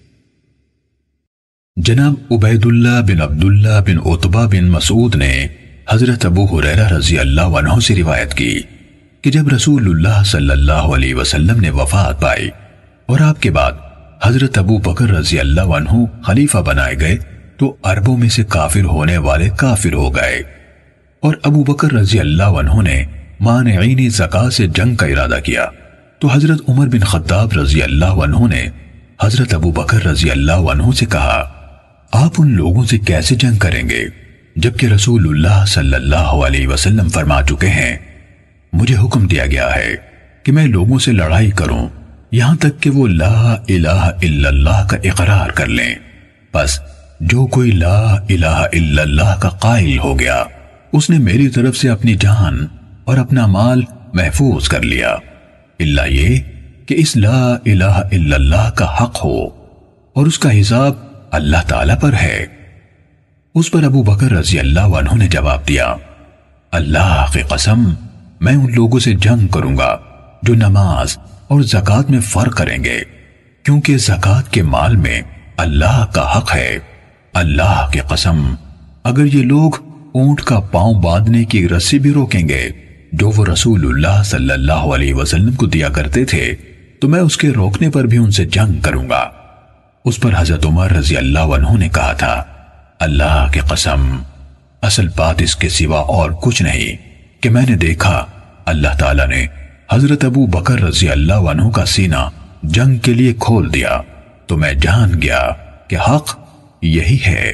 جناب عبید اللہ بن عبداللہ بن عتبہ بن مسعود نے حضرت ابو ہریرہ رضی اللہ عنہ سے روایت کی کہ جب رسول اللہ صلی اللہ علیہ وسلم نے وفات پائی اور آپ کے بعد حضرت ابو بکر رضی اللہ عنہ خلیفہ بنائے گئے تو عربوں میں سے کافر ہونے والے کافر ہو گئے، اور ابو بکر رضی اللہ عنہ نے مانعین زکوٰۃ سے جنگ کا ارادہ کیا تو حضرت عمر بن خطاب رضی اللہ عنہ نے حضرت ابو بکر رضی اللہ عنہ سے کہا آپ ان لوگوں سے کیسے جنگ کریں گے جبکہ رسول اللہ صلی اللہ علیہ وسلم فرما چکے ہیں مجھے حکم دیا گیا ہے کہ میں لوگوں سے لڑائی کروں یہاں تک کہ وہ لا الہ الا اللہ کا اقرار کر لیں، بس جو کوئی لا الہ الا اللہ کا قائل ہو گیا اس نے میری طرف سے اپنی جان اور اپنا مال محفوظ کر لیا، الا یہ کہ اس لا الہ الا اللہ کا حق ہو اور اس کا حساب اللہ تعالیٰ پر ہے۔ اس پر ابو بکر رضی اللہ عنہ نے جواب دیا اللہ کی قسم میں ان لوگوں سے جنگ کروں گا جو نماز اور زکوٰۃ میں فرق کریں گے، کیونکہ زکوٰۃ کے مال میں اللہ کا حق ہے۔ اللہ کی قسم اگر یہ لوگ اونٹ کا پاؤں باندھنے کی رسی بھی روکیں گے جو وہ رسول اللہ صلی اللہ علیہ وسلم کو دیا کرتے تھے تو میں اس کے روکنے پر بھی ان سے جنگ کروں گا۔ اس پر حضرت عمر رضی اللہ عنہ نے کہا تھا اللہ کی قسم اصل بات اس کے سوا اور کچھ نہیں کہ میں نے دیکھا اللہ تعالیٰ نے حضرت ابو بکر رضی اللہ عنہ کا سینہ جنگ کے لیے کھول دیا تو میں جان گیا کہ حق یہی ہے۔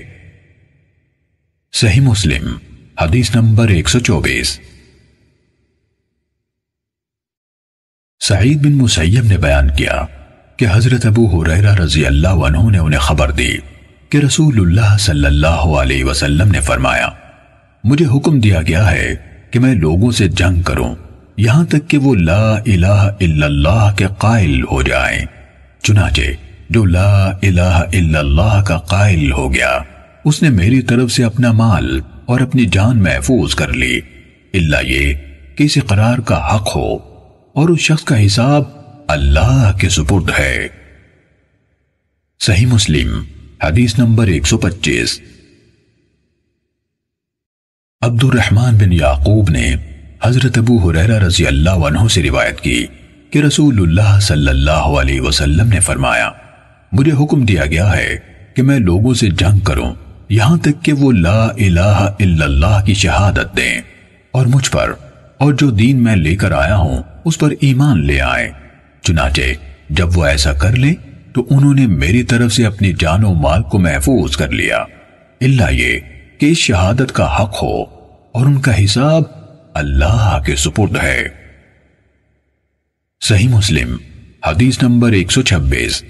صحیح مسلم حدیث نمبر ایک سو چوبیس۔ سعید بن مسیب نے بیان کیا کہ حضرت ابو ہریرہ رضی اللہ عنہ نے انہیں خبر دی کہ رسول اللہ صلی اللہ علیہ وسلم نے فرمایا مجھے حکم دیا گیا ہے کہ میں لوگوں سے جنگ کروں یہاں تک کہ وہ لا الہ الا اللہ کے قائل ہو جائیں، چنانچہ جو لا الہ الا اللہ کا قائل ہو گیا اس نے میری طرف سے اپنا مال اور اپنی جان محفوظ کر لی، الا یہ کہ اس اقرار کا حق ہو اور اس شخص کا حساب اللہ کے سپرد ہے۔ صحیح مسلم حدیث نمبر ایک سو پچیس۔ عبد الرحمن بن یعقوب نے حضرت ابو ہریرہ رضی اللہ عنہ سے روایت کی کہ رسول اللہ صلی اللہ علیہ وسلم نے فرمایا، مجھے حکم دیا گیا ہے کہ میں لوگوں سے جنگ کروں یہاں تک کہ وہ لا الہ الا اللہ کی شہادت دیں اور مجھ پر اور جو دین میں لے کر آیا ہوں اس پر ایمان لے آئیں۔ چنانچہ جب وہ ایسا کر لیں تو انہوں نے میری طرف سے اپنی جان و مال کو محفوظ کر لیا، الا یہ کہ اس شہادت کا حق ہو اور ان کا حساب اللہ کے سپرد ہے۔ صحیح مسلم حدیث نمبر ایک سو چھبیس۔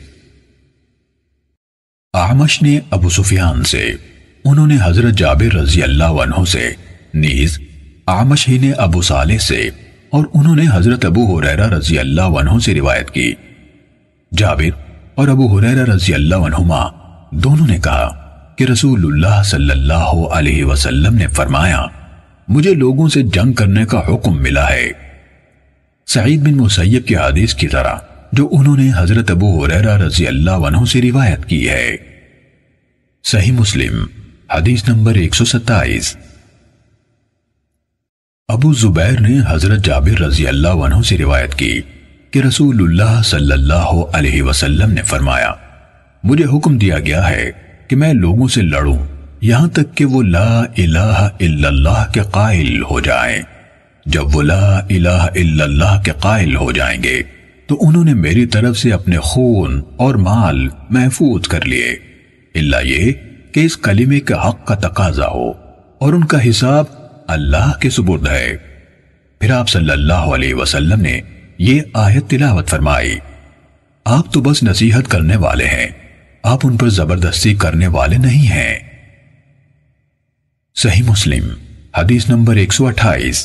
اعمش نے ابو سفیان سے، انہوں نے حضرت جابر رضی اللہ عنہ سے، نیز اعمش ہی نے ابو صالح سے اور انہوں نے حضرت ابو ہریرہ رضی اللہ عنہ سے روایت کی۔ جابر اور ابو ہریرہ رضی اللہ عنہما دونوں نے کہا کہ رسول اللہ صلی اللہ علیہ وسلم نے فرمایا، مجھے لوگوں سے جنگ کرنے کا حکم ملا ہے۔ سعید بن مسیب کی حدیث کی طرح جو انہوں نے حضرت ابو ہریرہ رضی اللہ عنہ سے روایت کی ہے۔ صحیح مسلم حدیث نمبر ایک سو ستائیس۔ ابو زبیر نے حضرت جابر رضی اللہ عنہ سے روایت کی کہ رسول اللہ صلی اللہ علیہ وسلم نے فرمایا، مجھے حکم دیا گیا ہے کہ میں لوگوں سے لڑوں یہاں تک کہ وہ لا الہ الا اللہ کے قائل ہو جائیں۔ جب وہ لا الہ الا اللہ کے قائل ہو جائیں گے تو انہوں نے میری طرف سے اپنے خون اور مال محفوظ کر لیے، الا یہ کہ اس کلمے کے حق کا تقاضا ہو اور ان کا حساب اللہ کے سپرد ہے۔ پھر آپ صلی اللہ علیہ وسلم نے یہ آیت تلاوت فرمائی، آپ تو بس نصیحت کرنے والے ہیں، آپ ان پر زبردستی کرنے والے نہیں ہیں۔ صحیح مسلم حدیث نمبر ایک سو اٹھائیس۔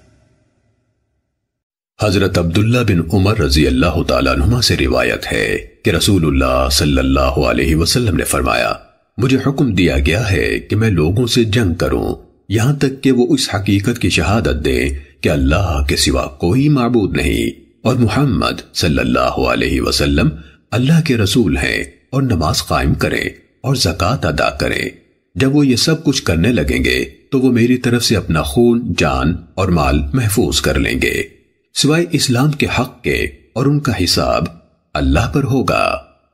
حضرت عبداللہ بن عمر رضی اللہ تعالیٰ عنہما سے روایت ہے کہ رسول اللہ صلی اللہ علیہ وسلم نے فرمایا، مجھے حکم دیا گیا ہے کہ میں لوگوں سے جنگ کروں یہاں تک کہ وہ اس حقیقت کی شہادت دیں کہ اللہ کے سوا کوئی معبود نہیں اور محمد صلی اللہ علیہ وسلم اللہ کے رسول ہیں، اور نماز قائم کریں اور زکوٰۃ ادا کریں۔ جب وہ یہ سب کچھ کرنے لگیں گے تو وہ میری طرف سے اپنا خون، جان اور مال محفوظ کر لیں گے سوائے اسلام کے حق کے، اور ان کا حساب اللہ پر ہوگا۔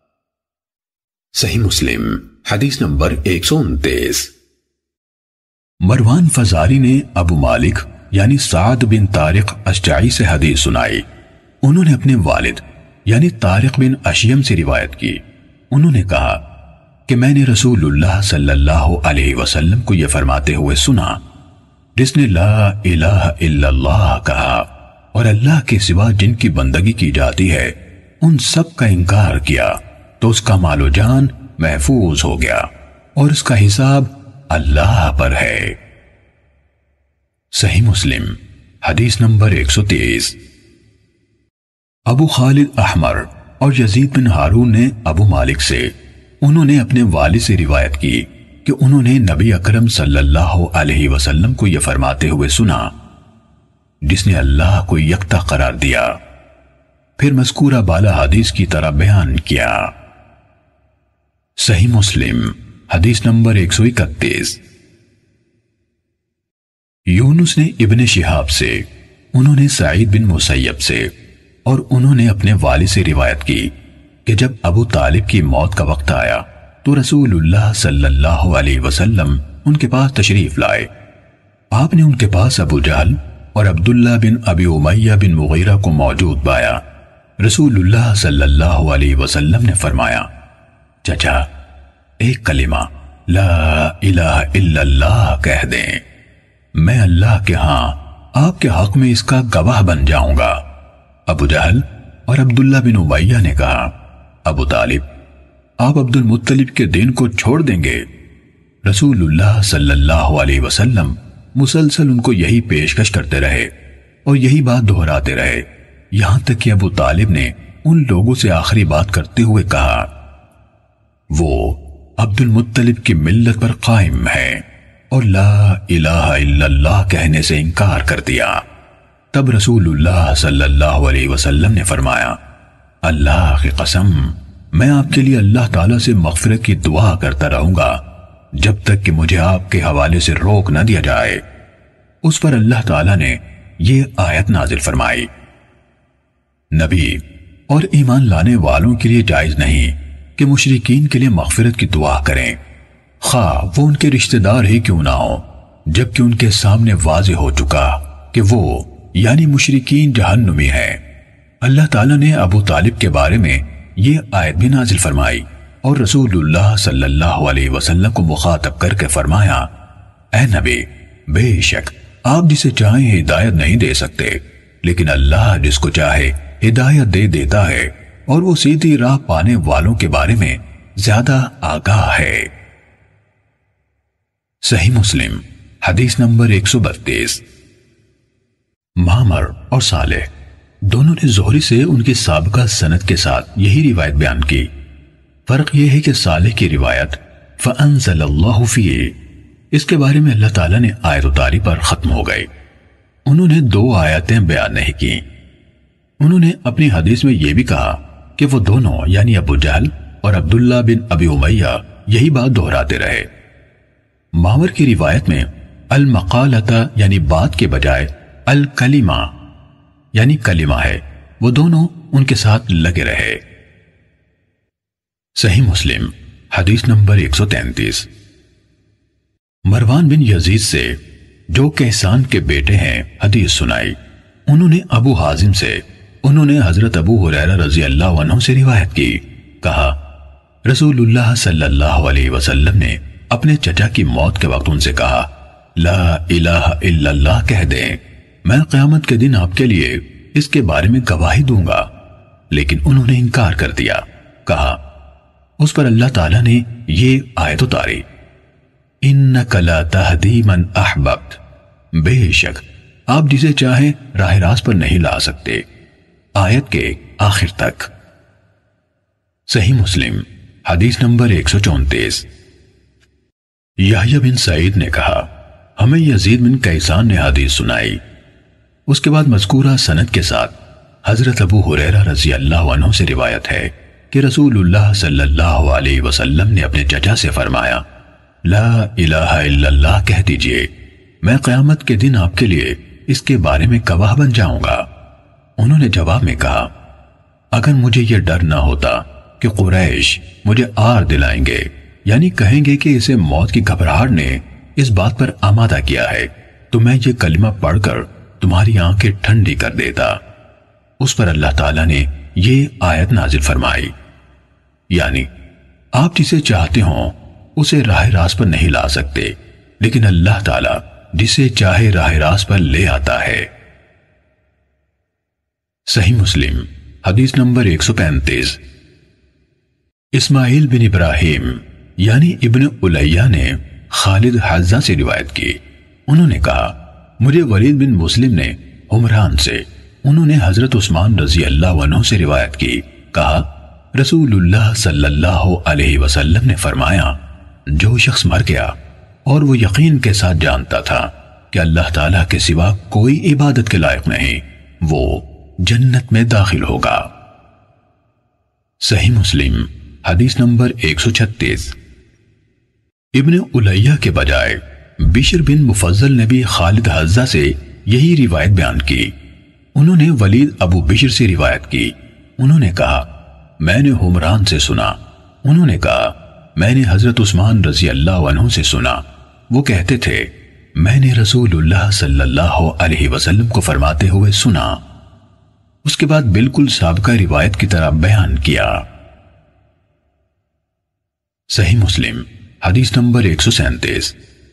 صحیح مسلم حدیث نمبر ایک سو انتیس۔ مروان فزاری نے ابو مالک یعنی سعد بن طارق اشجعی سے حدیث سنائی، انہوں نے اپنے والد یعنی طارق بن اشیم سے روایت کی، انہوں نے کہا کہ میں نے رسول اللہ صلی اللہ علیہ وسلم کو یہ فرماتے ہوئے سنا، جس نے لا الہ الا اللہ کہا اور اللہ کے سوا جن کی بندگی کی جاتی ہے ان سب کا انکار کیا تو اس کا مال و جان محفوظ ہو گیا اور اس کا حساب اللہ پر ہے۔ صحیح مسلم حدیث نمبر ایک سو تیس۔ ابو خالد احمر اور یزید بن ہارون نے ابو مالک سے، انہوں نے اپنے والد سے روایت کی کہ انہوں نے نبی اکرم صلی اللہ علیہ وسلم کو یہ فرماتے ہوئے سنا، جس نے اللہ کو یکتا قرار دیا، پھر مذکورہ بالا حدیث کی طرح بیان کیا۔ صحیح مسلم حدیث نمبر ایک سو اکتیس۔ یونس نے ابن شہاب سے، انہوں نے سعید بن مسیب سے اور انہوں نے اپنے والد سے روایت کی کہ جب ابو طالب کی موت کا وقت آیا تو رسول اللہ صلی اللہ علیہ وسلم ان کے پاس تشریف لائے۔ آپ نے ان کے پاس ابو جہل اور عبداللہ بن ابی امیہ بن مغیرہ کو موجود پایا۔ رسول اللہ صلی اللہ علیہ وسلم نے فرمایا، چچا ایک کلمہ لا الہ الا اللہ کہہ دیں، میں اللہ کے ہاں آپ کے حق میں اس کا گواہ بن جاؤں گا۔ ابو جہل اور عبداللہ بن امیہ نے کہا، ابو طالب آپ عبد المطلب کے دین کو چھوڑ دیں گے؟ رسول اللہ صلی اللہ علیہ وسلم مسلسل ان کو یہی پیشکش کرتے رہے اور یہی بات دہراتے رہے، یہاں تک کہ ابو طالب نے ان لوگوں سے آخری بات کرتے ہوئے کہا، وہ عبد المطلب کی ملت پر قائم ہے اور لا الہ الا اللہ کہنے سے انکار کر دیا۔ تب رسول اللہ صلی اللہ علیہ وسلم نے فرمایا، اللہ کی قسم میں آپ کے لیے اللہ تعالیٰ سے مغفرت کی دعا کرتا رہوں گا جب تک کہ مجھے آپ کے حوالے سے روک نہ دیا جائے۔ اس پر اللہ تعالیٰ نے یہ آیت نازل فرمائی۔ نبی اور ایمان لانے والوں کے لیے جائز نہیں کہ مشرکین کے لیے مغفرت کی دعا کریں، خواہ وہ ان کے رشتہ دار ہی کیوں نہ ہو، جبکہ ان کے سامنے واضح ہو چکا کہ وہ یعنی مشرکین جہنمی ہیں۔ اللہ تعالیٰ نے ابو طالب کے بارے میں یہ آیت بھی نازل فرمائی اور رسول اللہ صلی اللہ علیہ وسلم کو مخاطب کر کے فرمایا، اے نبی، بے شک آپ جسے چاہیں ہدایت نہیں دے سکتے، لیکن اللہ جس کو چاہے ہدایت دے دیتا ہے اور وہ سیدھی راہ پانے والوں کے بارے میں زیادہ آگاہ ہے۔ صحیح مسلم حدیث نمبر ایک سو بتیس۔ معمر اور صالح دونوں نے زہری سے ان کی سابقہ سند کے ساتھ یہی روایت بیان کی۔ فرق یہ ہے کہ صالح کی روایت فَأَنزَلَ اللَّهُ فِيهِ اس کے بارے میں اللہ تعالیٰ نے آیت اتاری پر ختم ہو گئی۔ انہوں نے دو آیتیں بیان نہیں کی۔ انہوں نے اپنی حدیث میں یہ بھی کہا کہ وہ دونوں یعنی ابو جہل اور عبداللہ بن ابی امیہ یہی بات دہراتے رہے۔ معمر کی روایت میں المقالۃ یعنی بات کے بجائے الکلمہ یعنی کلمہ ہے، وہ دونوں ان کے ساتھ لگے رہے۔ صحیح مسلم حدیث نمبر ایک سو تینتیس۔ مروان بن یزید سے جو کہسان کے بیٹے ہیں حدیث سنائی، انہوں نے ابو حازم سے انہوں نے حضرت ابو ہریرہ رضی اللہ عنہ سے روایت کی، کہا رسول اللہ صلی اللہ علیہ وسلم نے اپنے چچا کی موت کے وقت ان سے کہا، لا الہ الا اللہ کہہ دیں، میں قیامت کے دن آپ کے لیے اس کے بارے میں گواہی دوں گا، لیکن انہوں نے انکار کر دیا۔ کہا اس پر اللہ تعالیٰ نے یہ آیت اتاری، انک لا تہدی من احببت، بے شک آپ جسے چاہیں راہ راست پر نہیں لا سکتے، آیت کے آخر تک۔ صحیح مسلم حدیث نمبر ایک سو چونتیس۔ یحییٰ بن سعید نے کہا ہمیں یزید بن کیسان نے حدیث سنائی، اس کے بعد مذکورہ سند کے ساتھ حضرت ابو ہریرہ رضی اللہ عنہ سے روایت ہے کہ رسول اللہ صلی اللہ علیہ وسلم نے اپنے چچا سے فرمایا، لا الہ الا اللہ کہہ دیجئے، میں قیامت کے دن آپ کے لیے اس کے بارے میں گواہ بن جاؤں گا۔ انہوں نے جواب میں کہا، اگر مجھے یہ ڈر نہ ہوتا کہ قریش مجھے آر دلائیں گے، یعنی کہیں گے کہ اسے موت کی گھبراہٹ نے اس بات پر آمادہ کیا ہے، تو میں یہ کلمہ پڑھ کر تمہاری آنکھیں ٹھنڈی کر دیتا۔ اس پر اللہ تعالیٰ نے یہ آیت نازل فرمائی، یعنی آپ جسے چاہتے ہوں اسے راہ راست پر نہیں لا سکتے، لیکن اللہ تعالیٰ جسے چاہے راہ راست پر لے آتا ہے۔ صحیح مسلم حدیث نمبر ایک سو پینتیس۔ اسماعیل بن ابراہیم یعنی ابن الیہ نے خالد حذا سے روایت کی، انہوں نے کہا مجھے ولید بن مسلم نے عمران سے انہوں نے حضرت عثمان رضی اللہ عنہ سے روایت کی، کہا رسول اللہ صلی اللہ علیہ وسلم نے فرمایا، جو شخص مر گیا اور وہ یقین کے ساتھ جانتا تھا کہ اللہ تعالیٰ کے سوا کوئی عبادت کے لائق نہیں، وہ جنت میں داخل ہوگا۔ صحیح مسلم حدیث نمبر ایک سو چھتیس۔ ابن الیہ کے بجائے بشر بن مفضل نے بھی خالد حذا سے یہی روایت بیان کی۔ انہوں نے ولید ابو بشر سے روایت کی، انہوں نے کہا میں نے حمران سے سنا، انہوں نے کہا میں نے حضرت عثمان رضی اللہ عنہ سے سنا، وہ کہتے تھے میں نے رسول اللہ صلی اللہ علیہ وسلم کو فرماتے ہوئے سنا، اس کے بعد بالکل سابقہ روایت کی طرح بیان کیا۔ صحیح مسلم حدیث نمبر ایک سو سینتیس۔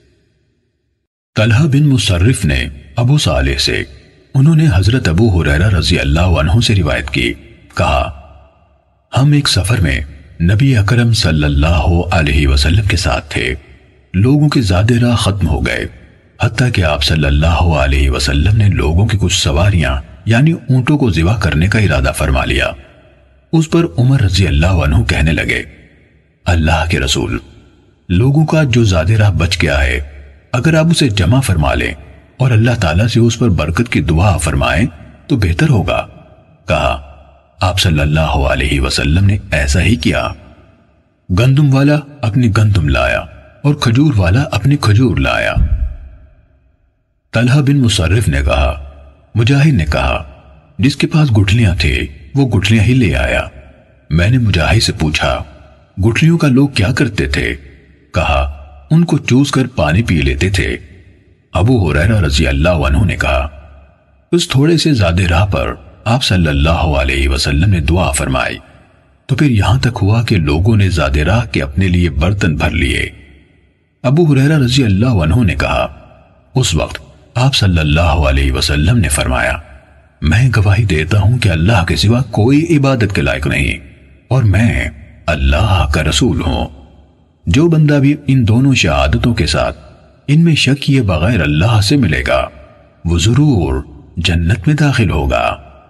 طلحہ بن مصرف نے ابو صالح سے انہوں نے حضرت ابو ہریرہ رضی اللہ عنہ سے روایت کی، کہا ہم ایک سفر میں نبی اکرم صلی اللہ علیہ وسلم کے ساتھ تھے، لوگوں کے زیادہ راہ ختم ہو گئے، حتیٰ کہ آپ صلی اللہ علیہ وسلم نے لوگوں کی کچھ سواریاں یعنی اونٹوں کو ذبح کرنے کا ارادہ فرما لیا۔ اس پر عمر رضی اللہ عنہ کہنے لگے، اللہ کے رسول، لوگوں کا جو زیادہ راہ بچ گیا ہے اگر آپ اسے جمع فرما لیں اور اللہ تعالیٰ سے اس پر برکت کی دعا فرمائیں تو بہتر ہوگا۔ کہا آپ صلی اللہ علیہ وسلم نے ایسا ہی کیا، گندم والا اپنی گندم لایا اور کھجور والا اپنی کھجور لایا۔ طلحہ بن مصرف نے کہا مجاہد نے کہا جس کے پاس گٹھلیاں تھے وہ گٹھلیاں ہی لے آیا۔ میں نے مجاہد سے پوچھا گٹھلیوں کا لوگ کیا کرتے تھے؟ کہا ان کو چوس کر پانی پی لیتے تھے۔ ابو ہریرہ رضی اللہ عنہ نے کہا اس تھوڑے سے زیادہ راہ پر آپ صلی اللہ علیہ وسلم نے دعا فرمائی تو پھر یہاں تک ہوا کہ لوگوں نے زیادہ راہ کے اپنے لیے برتن بھر لیے۔ ابو ہریرہ رضی اللہ عنہ نے کہا اس وقت آپ صلی اللہ علیہ وسلم نے فرمایا میں گواہی دیتا ہوں کہ اللہ کے سوا کوئی عبادت کے لائق نہیں اور میں اللہ کا رسول ہوں۔ جو بندہ بھی ان دونوں شہادتوں کے ساتھ ان میں شک کیے بغیر اللہ سے ملے گا وہ ضرور جنت میں داخل ہوگا۔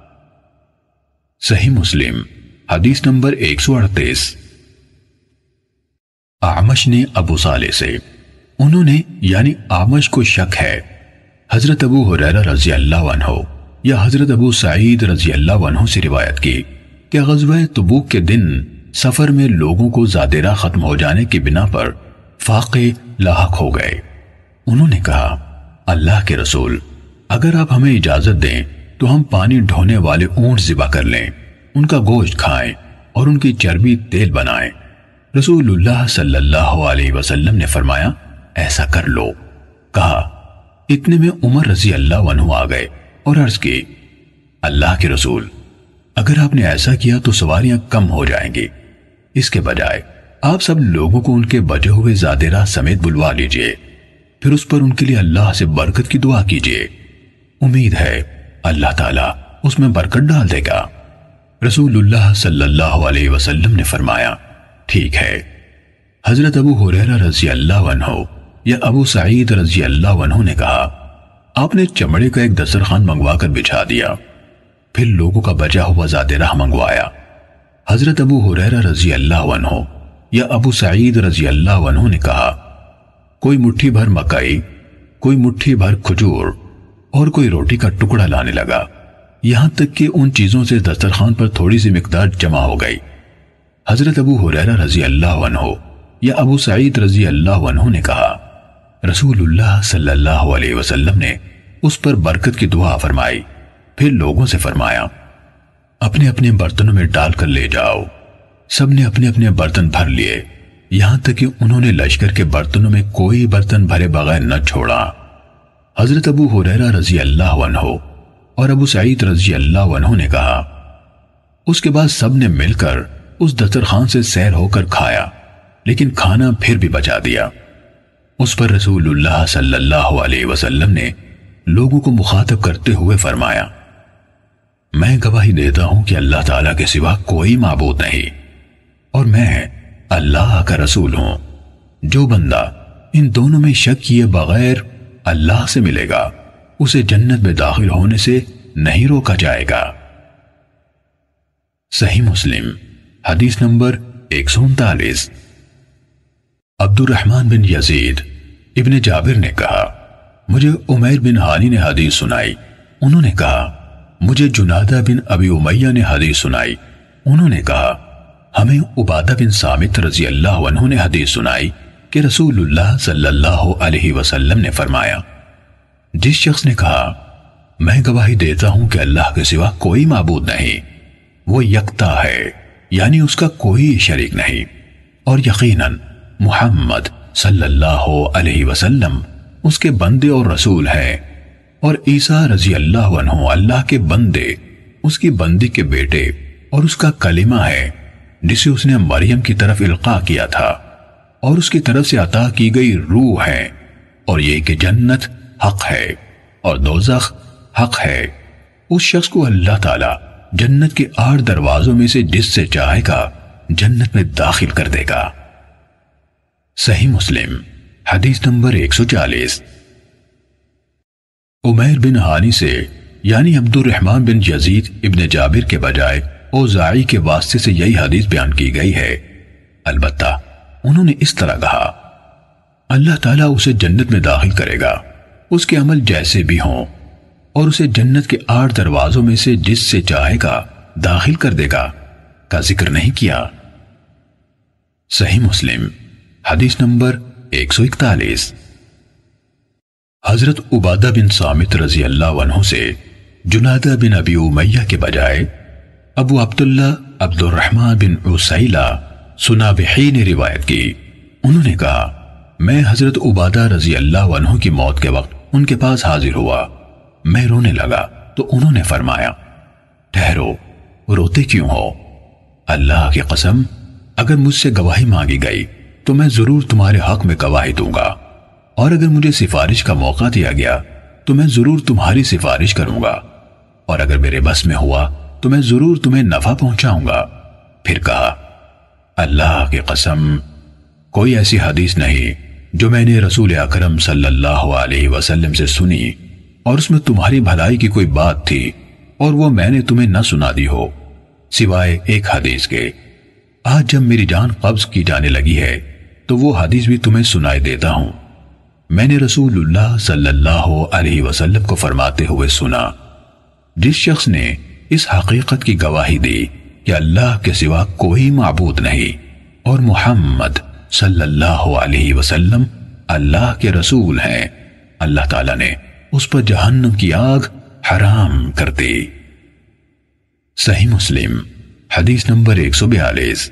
صحیح مسلم حدیث نمبر ایک سو اڑتیس۔ اعمش نے ابو صالح سے انہوں نے یعنی اعمش کو شک ہے حضرت ابو ہریرہ رضی اللہ عنہ یا حضرت ابو سعید رضی اللہ عنہ سے روایت کی کہ غزوہ تبوک کے دن سفر میں لوگوں کو زیادہ راہ ختم ہو جانے کی بنا پر فاقے لاحق ہو گئے۔ انہوں نے کہا اللہ کے رسول اگر آپ ہمیں اجازت دیں تو ہم پانی ڈھونے والے اونٹ ذبح کر لیں، ان کا گوشت کھائیں اور ان کی چربی تیل بنائیں۔ رسول اللہ صلی اللہ علیہ وسلم نے فرمایا ایسا کر لو۔ کہا اتنے میں عمر رضی اللہ عنہ آ گئے اور عرض کی اللہ کے رسول اگر آپ نے ایسا کیا تو سواریاں کم ہو جائیں گی، اس کے بجائے آپ سب لوگوں کو ان کے بجے ہوئے زیادہ راہ سمیت بلوا لیجئے، پھر اس پر ان کے لیے اللہ سے برکت کی دعا کیجئے، امید ہے اللہ تعالیٰ اس میں برکت ڈال دے گا۔ رسول اللہ صلی اللہ علیہ وسلم نے فرمایا ٹھیک ہے۔ حضرت ابو ہریرہ رضی اللہ عنہ یا ابو سعید رضی اللہ عنہ نے کہا آپ نے چمڑے کا ایک دسترخوان منگوا کر بچھا دیا، پھر لوگوں کا بچا ہوا زیادہ راہ منگوایا۔ حضرت ابو ہریرہ رضی اللہ عنہ یا ابو سعید رضی اللہ عنہ نے کہا کوئی مٹھی بھر مکئی، کوئی مٹھی بھر کھجور اور کوئی روٹی کا ٹکڑا لانے لگا، یہاں تک کہ ان چیزوں سے دسترخوان پر تھوڑی سی مقدار جمع ہو گئی۔ حضرت ابو ہریرہ رضی اللہ عنہ یا ابو سعید رضی اللہ عنہ نے کہا رسول اللہ صلی اللہ علیہ وسلم نے اس پر برکت کی دعا فرمائی، پھر لوگوں سے فرمایا اپنے اپنے برتنوں میں ڈال کر لے جاؤ۔ سب نے اپنے اپنے برتن بھر لیے، یہاں تک کہ انہوں نے لشکر کے برتنوں میں کوئی برتن بھرے بغیر نہ چھوڑا۔ حضرت ابو ہریرہ رضی اللہ عنہ اور ابو سعید رضی اللہ عنہ نے کہا اس کے بعد سب نے مل کر اس دسترخوان سے سیر ہو کر کھایا، لیکن کھانا پھر بھی بچا دیا۔ اس پر رسول اللہ صلی اللہ علیہ وسلم نے لوگوں کو مخاطب کرتے ہوئے فرمایا میں گواہی دیتا ہوں کہ اللہ تعالیٰ کے سوا کوئی معبود نہیں اور میں اللہ کا رسول ہوں۔ جو بندہ ان دونوں میں شک کیے بغیر اللہ سے ملے گا اسے جنت میں داخل ہونے سے نہیں روکا جائے گا۔ صحیح مسلم حدیث نمبر ایک سو انتالیس۔ عبد الرحمن بن یزید ابن جابر نے کہا مجھے عمیر بن ہانی نے حدیث سنائی، انہوں نے کہا مجھے جنادہ بن ابی امیہ نے حدیث سنائی، انہوں نے کہا ہمیں عبادہ بن صامت رضی اللہ عنہ نے حدیث سنائی کہ رسول اللہ صلی اللہ علیہ وسلم نے فرمایا جس شخص نے کہا میں گواہی دیتا ہوں کہ اللہ کے سوا کوئی معبود نہیں، وہ یکتا ہے یعنی اس کا کوئی شریک نہیں، اور یقیناً محمد صلی اللہ علیہ وسلم اس کے بندے اور رسول ہیں، اور عیسیٰ رضی اللہ عنہ اللہ کے بندے اس کی بندی کے بیٹے اور اس کا کلمہ ہے جسے اس نے مریم کی طرف القاء کیا تھا، اور اس کی طرف سے عطا کی گئی روح ہے، اور یہ کہ جنت حق ہے اور دوزخ حق ہے۔ اس شخص کو اللہ تعالیٰ جنت کے آٹھ دروازوں میں سے جس سے چاہے گا جنت میں داخل کر دے گا۔ صحیح مسلم حدیث نمبر ایک سو چالیس۔ عمیر بن ہانی سے یعنی عبد الرحمن بن یزید ابن جابر کے بجائے اوزاعی کے واسطے سے یہی حدیث بیان کی گئی ہے، البتہ انہوں نے اس طرح کہا اللہ تعالیٰ اسے جنت میں داخل کرے گا اس کے عمل جیسے بھی ہوں، اور اسے جنت کے آٹھ دروازوں میں سے جس سے چاہے گا داخل کر دے گا کا ذکر نہیں کیا۔ صحیح مسلم حدیث نمبر ایک سو اکتالیس۔ حضرت عبادہ بن صامت رضی اللہ عنہ سے جنادہ بن ابی امیہ کے بجائے ابو عبداللہ عبد الرحمن بن عسیلہ سنابحی نے روایت کی۔ انہوں نے کہا میں حضرت عبادہ رضی اللہ عنہ کی موت کے وقت ان کے پاس حاضر ہوا۔ میں رونے لگا تو انہوں نے فرمایا ٹھہرو، روتے کیوں ہو؟ اللہ کی قسم اگر مجھ سے گواہی مانگی گئی تو میں ضرور تمہارے حق میں گواہی دوں گا، اور اگر مجھے سفارش کا موقع دیا گیا تو میں ضرور تمہاری سفارش کروں گا، اور اگر میرے بس میں ہوا تو میں ضرور تمہیں نفع پہنچاؤں گا۔ پھر کہا اللہ کی قسم کوئی ایسی حدیث نہیں جو میں نے رسول اکرم صلی اللہ علیہ وسلم سے سنی اور اس میں تمہاری بھلائی کی کوئی بات تھی اور وہ میں نے تمہیں نہ سنا دی ہو، سوائے ایک حدیث کے۔ آج جب میری جان قبض کی جانے لگی ہے تو وہ حدیث بھی تمہیں سنائے دیتا ہوں۔ میں نے رسول اللہ صلی اللہ علیہ وسلم کو فرماتے ہوئے سنا، جس شخص نے اس حقیقت کی گواہی دی کہ اللہ کے سوا کوئی معبود نہیں اور محمد صلی اللہ علیہ وسلم اللہ کے رسول ہیں، اللہ تعالیٰ نے اس پر جہنم کی آگ حرام کر دی۔ صحیح مسلم حدیث نمبر ایک سو بیالیس۔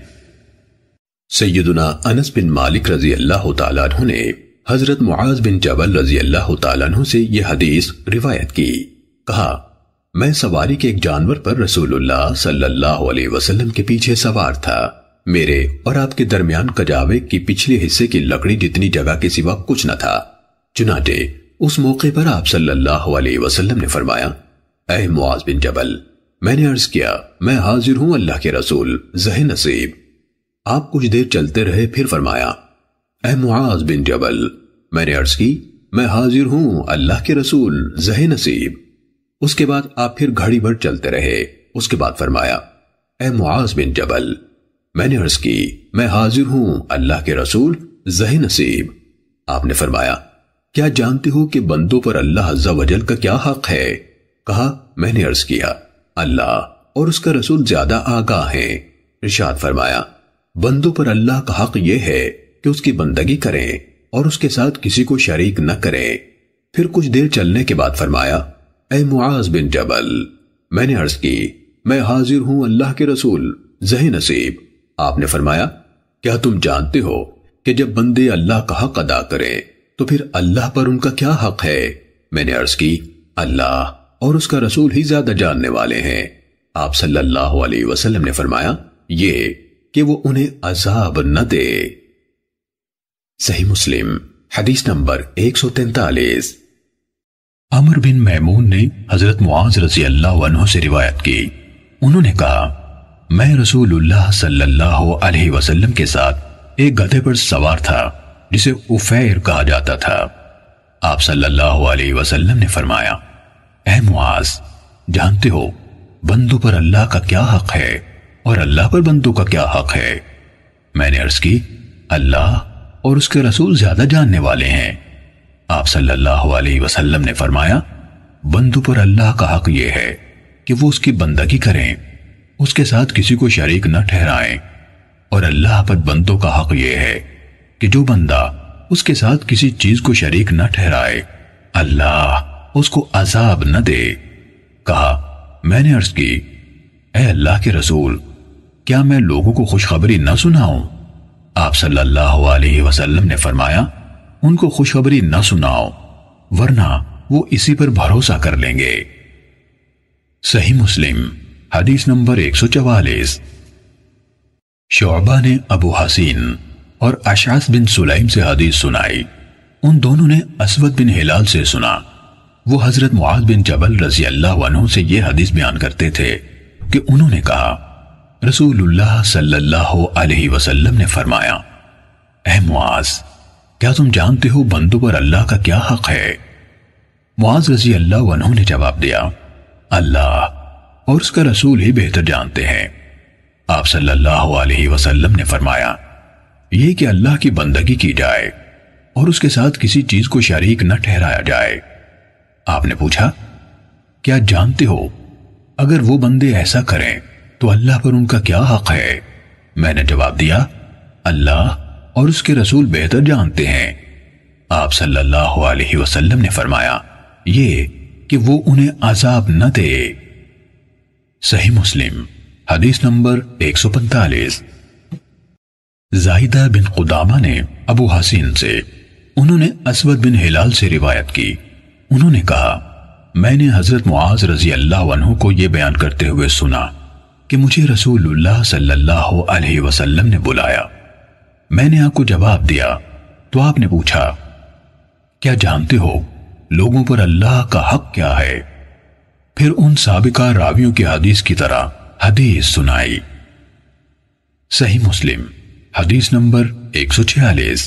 سیدنا انس بن مالک رضی اللہ تعالیٰ عنہ نے حضرت معاذ بن جبل رضی اللہ تعالیٰ عنہ سے یہ حدیث روایت کی۔ کہا میں سواری کے ایک جانور پر رسول اللہ صلی اللہ علیہ وسلم کے پیچھے سوار تھا، میرے اور آپ کے درمیان کجاوے کی پچھلے حصے کی لکڑی جتنی جگہ کے سوا کچھ نہ تھا۔ چنانچہ اس موقع پر آپ صلی اللہ علیہ وسلم نے فرمایا اے معاذ بن جبل، میں نے عرض کیا میں حاضر ہوں اللہ کے رسول زہ نصیب۔ آپ کچھ دیر چلتے رہے، پھر فرمایا اے معاذ بن جبل، میں نے عرض کی میں حاضر ہوں اللہ کے رسول زہ نصیب۔ اس کے بعد آپ پھر گھڑی بھر چلتے رہے، اس کے بعد فرمایا اے معاذ بن جبل، میں نے عرض کی میں حاضر ہوں اللہ کے رسول زہ نصیب۔ آپ نے فرمایا کیا جانتے ہو کہ بندوں پر اللہ عز و جل کا کیا حق ہے؟ کہا میں نے عرض کیا اللہ اور اس کا رسول زیادہ آگاہ ہیں۔ ارشاد فرمایا بندوں پر اللہ کا حق یہ ہے کہ اس کی بندگی کریں اور اس کے ساتھ کسی کو شریک نہ کریں۔ پھر کچھ دیر چلنے کے بعد فرمایا اے معاذ بن جبل، میں نے عرض کی میں حاضر ہوں اللہ کے رسول زہ نصیب۔ آپ نے فرمایا کیا تم جانتے ہو کہ جب بندے اللہ کا حق ادا کریں تو پھر اللہ پر ان کا کیا حق ہے؟ میں نے عرض کی اللہ اور اس کا رسول ہی زیادہ جاننے والے ہیں۔ آپ صلی اللہ علیہ وسلم نے فرمایا یہ کہ وہ انہیں عذاب نہ دے۔ صحیح مسلم حدیث نمبر ایک سو تینتالیس۔ عمر بن میمون نے حضرت معاذ رضی اللہ عنہ سے روایت کی، انہوں نے کہا میں رسول اللہ صلی اللہ علیہ وسلم کے ساتھ ایک گدھے پر سوار تھا جسے افیر کہا جاتا تھا۔ آپ صلی اللہ علیہ وسلم نے فرمایا اے معاذ، جانتے ہو بندوں پر اللہ کا کیا حق ہے اور اللہ پر بندوں کا کیا حق ہے؟ میں نے عرض کی اللہ اور اس کے رسول زیادہ جاننے والے ہیں۔ آپ صلی اللہ علیہ وسلم نے فرمایا بندوں پر اللہ کا حق یہ ہے کہ وہ اس کی بندگی کریں، اس کے ساتھ کسی کو شریک نہ ٹھہرائیں، اور اللہ پر بندوں کا حق یہ ہے کہ جو بندہ اس کے ساتھ کسی چیز کو شریک نہ ٹھہرائے اللہ اس کو عذاب نہ دے۔ کہا میں نے عرض کی اے اللہ کے رسول، کیا میں لوگوں کو خوشخبری نہ سناؤں؟ آپ صلی اللہ علیہ وسلم نے فرمایا ان کو خوشخبری نہ سناؤ ورنہ وہ اسی پر بھروسہ کر لیں گے۔ صحیح مسلم حدیث نمبر ایک سو چوالیس۔ شعبہ نے ابو حسین اور اشعث بن سلیم سے حدیث سنائی، ان دونوں نے اسود بن ہلال سے سنا۔ وہ حضرت معاذ بن جبل رضی اللہ عنہ سے یہ حدیث بیان کرتے تھے کہ انہوں نے کہا رسول اللہ صلی اللہ علیہ وسلم نے فرمایا اے معاذ، کیا تم جانتے ہو بندوں پر اللہ کا کیا حق ہے؟ معاذ رضی اللہ عنہ نے جواب دیا اللہ اور اس کا رسول ہی بہتر جانتے ہیں۔ آپ صلی اللہ علیہ وسلم نے فرمایا یہ کہ اللہ کی بندگی کی جائے اور اس کے ساتھ کسی چیز کو شریک نہ ٹھہرایا جائے۔ آپ نے پوچھا کیا جانتے ہو اگر وہ بندے ایسا کریں تو اللہ پر ان کا کیا حق ہے؟ میں نے جواب دیا اللہ اور اس کے رسول بہتر جانتے ہیں۔ آپ صلی اللہ علیہ وسلم نے فرمایا یہ کہ وہ انہیں عذاب نہ دے۔ صحیح مسلم حدیث نمبر ایک سو پینتالیس۔ زاہدہ بن قدامہ نے ابو حسین سے، انہوں نے اسود بن ہلال سے روایت کی، انہوں نے کہا میں نے حضرت معاذ رضی اللہ عنہ کو یہ بیان کرتے ہوئے سنا کہ مجھے رسول اللہ صلی اللہ علیہ وسلم نے بلایا۔ میں نے آپ کو جواب دیا تو آپ نے پوچھا کیا جانتے ہو لوگوں پر اللہ کا حق کیا ہے؟ پھر ان سابقہ راویوں کی حدیث کی طرح حدیث سنائی۔ صحیح مسلم حدیث نمبر ایک سو چھیالیس۔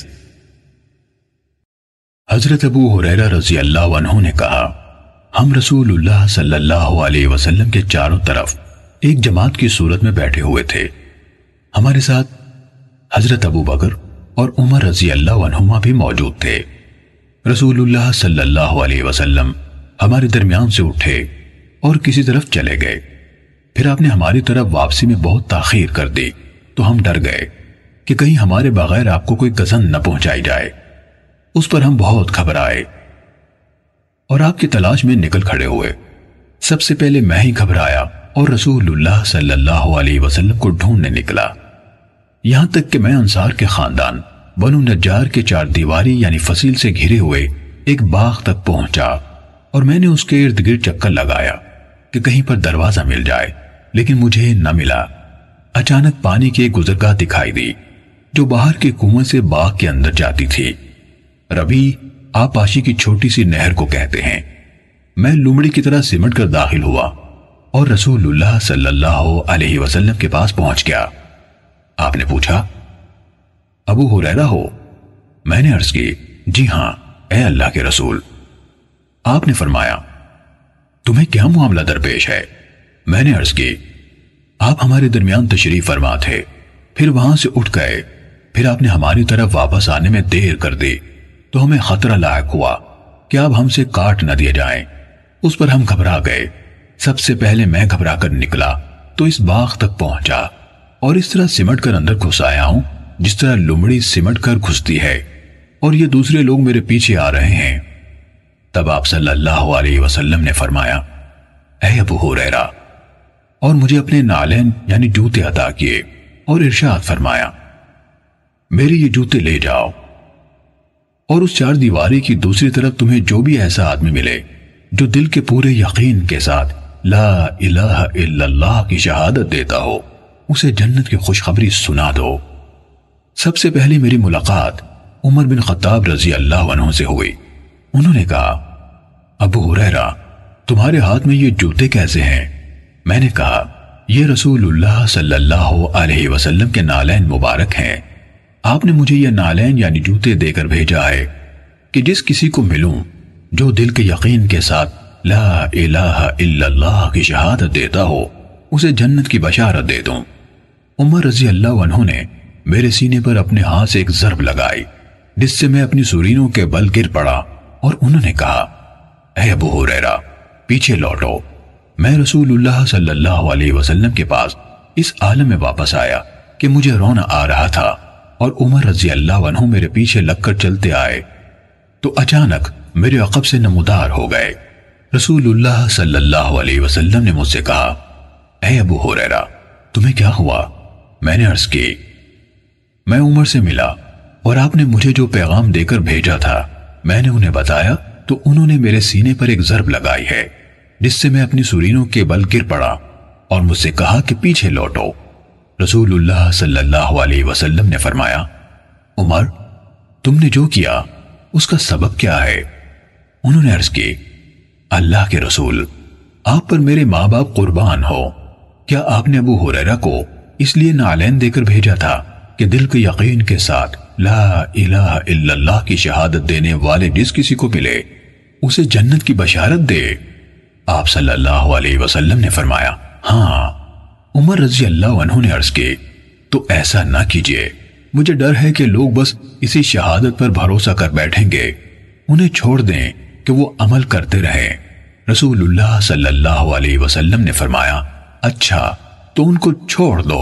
حضرت ابو ہریرہ رضی اللہ عنہ نے کہا ہم رسول اللہ صلی اللہ علیہ وسلم کے چاروں طرف ایک جماعت کی صورت میں بیٹھے ہوئے تھے، ہمارے ساتھ حضرت ابو بکر اور عمر رضی اللہ عنہما بھی موجود تھے۔ رسول اللہ صلی اللہ علیہ وسلم ہمارے درمیان سے اٹھے اور کسی طرف چلے گئے، پھر آپ نے ہماری طرف واپسی میں بہت تاخیر کر دی تو ہم ڈر گئے کہ کہیں ہمارے بغیر آپ کو کوئی گزن نہ پہنچائی جائے۔ اس پر ہم بہت گھبرائے اور آپ کی تلاش میں نکل کھڑے ہوئے۔ سب سے پہلے میں ہی گھبرایا اور رسول اللہ صلی اللہ علیہ وسلم کو ڈھونڈنے نکلا، یہاں تک کہ میں انصار کے خاندان بنو نجار کے چار دیواری یعنی فصیل سے گھرے ہوئے ایک باغ تک پہنچا، اور میں نے اس کے ارد گرد چکر لگایا کہ کہیں پر دروازہ مل جائے، لیکن مجھے نہ ملا۔ اچانک پانی کی ایک گزرگاہ دکھائی دی جو باہر کے کنویں سے باغ کے اندر جاتی تھی۔ ربی آپاشی کی چھوٹی سی نہر کو کہتے ہیں۔ میں لومڑی کی طرح سمٹ کر داخل ہوا اور رسول اللہ صلی اللہ علیہ وسلم کے پاس پہنچ گیا۔ آپ نے پوچھا ابو ہریرہ ہو؟ میں نے عرض کی جی ہاں اے اللہ کے رسول۔ آپ نے فرمایا تمہیں کیا معاملہ درپیش ہے؟ میں نے عرض کی آپ ہمارے درمیان تشریف فرما تھے، پھر وہاں سے اٹھ گئے، پھر آپ نے ہماری طرف واپس آنے میں دیر کر دی تو ہمیں خطرہ لاحق ہوا کہ آپ ہم سے کاٹ نہ دیے جائیں۔ اس پر ہم گھبرا گئے۔ سب سے پہلے میں گھبرا کر نکلا تو اس باغ تک پہنچا اور اس طرح سمٹ کر اندر گھس آیا ہوں جس طرح لمڑی سمٹ کر گھستی ہے، اور یہ دوسرے لوگ میرے پیچھے آ رہے ہیں۔ تب آپ صلی اللہ علیہ وسلم نے فرمایا اے ابو ہریرہ، اور مجھے اپنے نالین یعنی جوتے عطا کیے اور ارشاد فرمایا میرے یہ جوتے لے جاؤ، اور اس چار دیواری کی دوسری طرف تمہیں جو بھی ایسا آدمی ملے جو دل کے پورے یقین کے ساتھ لا الہ الا اللہ کی شہادت دیتا ہو، اسے جنت کی خوشخبری سنا دو۔ سب سے پہلے میری ملاقات عمر بن خطاب رضی اللہ عنہ سے ہوئی۔ انہوں نے کہا ابو ہریرہ تمہارے ہاتھ میں یہ جوتے کیسے ہیں؟ میں نے کہا یہ رسول اللہ صلی اللہ علیہ وسلم کے نالین مبارک ہیں، آپ نے مجھے یہ نالین یعنی جوتے دے کر بھیجا ہے کہ جس کسی کو ملوں جو دل کے یقین کے ساتھ لا الہ الا اللہ کی شہادت دیتا ہو، اسے جنت کی بشارت دے دوں۔ عمر رضی اللہ عنہ نے میرے سینے پر اپنے ہاتھ سے ایک ضرب لگائی جس سے میں اپنی سورینوں کے بل گر پڑا، اور انہوں نے کہا اے ابو ہریرہ پیچھے لوٹو۔ میں رسول اللہ صلی اللہ علیہ وسلم کے پاس اس عالم میں واپس آیا کہ مجھے رونا آ رہا تھا، اور عمر رضی اللہ عنہ میرے پیچھے لگ کر چلتے آئے تو اچانک میرے عقب سے نمودار ہو گئے۔ رسول اللہ صلی اللہ علیہ وسلم نے مجھ سے کہا اے ابو ہریرہ تمہیں کیا ہوا؟ میں نے عرض کی میں عمر سے ملا اور آپ نے مجھے جو پیغام دے کر بھیجا تھا میں نے انہیں بتایا تو انہوں نے میرے سینے پر ایک ضرب لگائی ہے جس سے میں اپنی سورینوں کے بل گر پڑا، اور مجھ سے کہا کہ پیچھے لوٹو۔ رسول اللہ صلی اللہ علیہ وسلم نے فرمایا عمر تم نے جو کیا اس کا سبب کیا ہے؟ انہوں نے عرض کی اللہ کے رسول آپ پر میرے ماں باپ قربان ہو، کیا آپ نے ابو ہریرہ کو اس لیے نالین دے کر بھیجا تھا کہ دل کے یقین کے ساتھ لا الہ الا اللہ کی شہادت دینے والے جس کسی کو ملے اسے جنت کی بشارت دے؟ آپ صلی اللہ علیہ وسلم نے فرمایا ہاں۔ عمر رضی اللہ عنہ نے عرض کی تو ایسا نہ کیجیے، مجھے ڈر ہے کہ لوگ بس اسی شہادت پر بھروسہ کر بیٹھیں گے، انہیں چھوڑ دیں کہ وہ عمل کرتے رہیں۔ رسول اللہ صلی اللہ علیہ وسلم نے فرمایا اچھا تو ان کو چھوڑ دو۔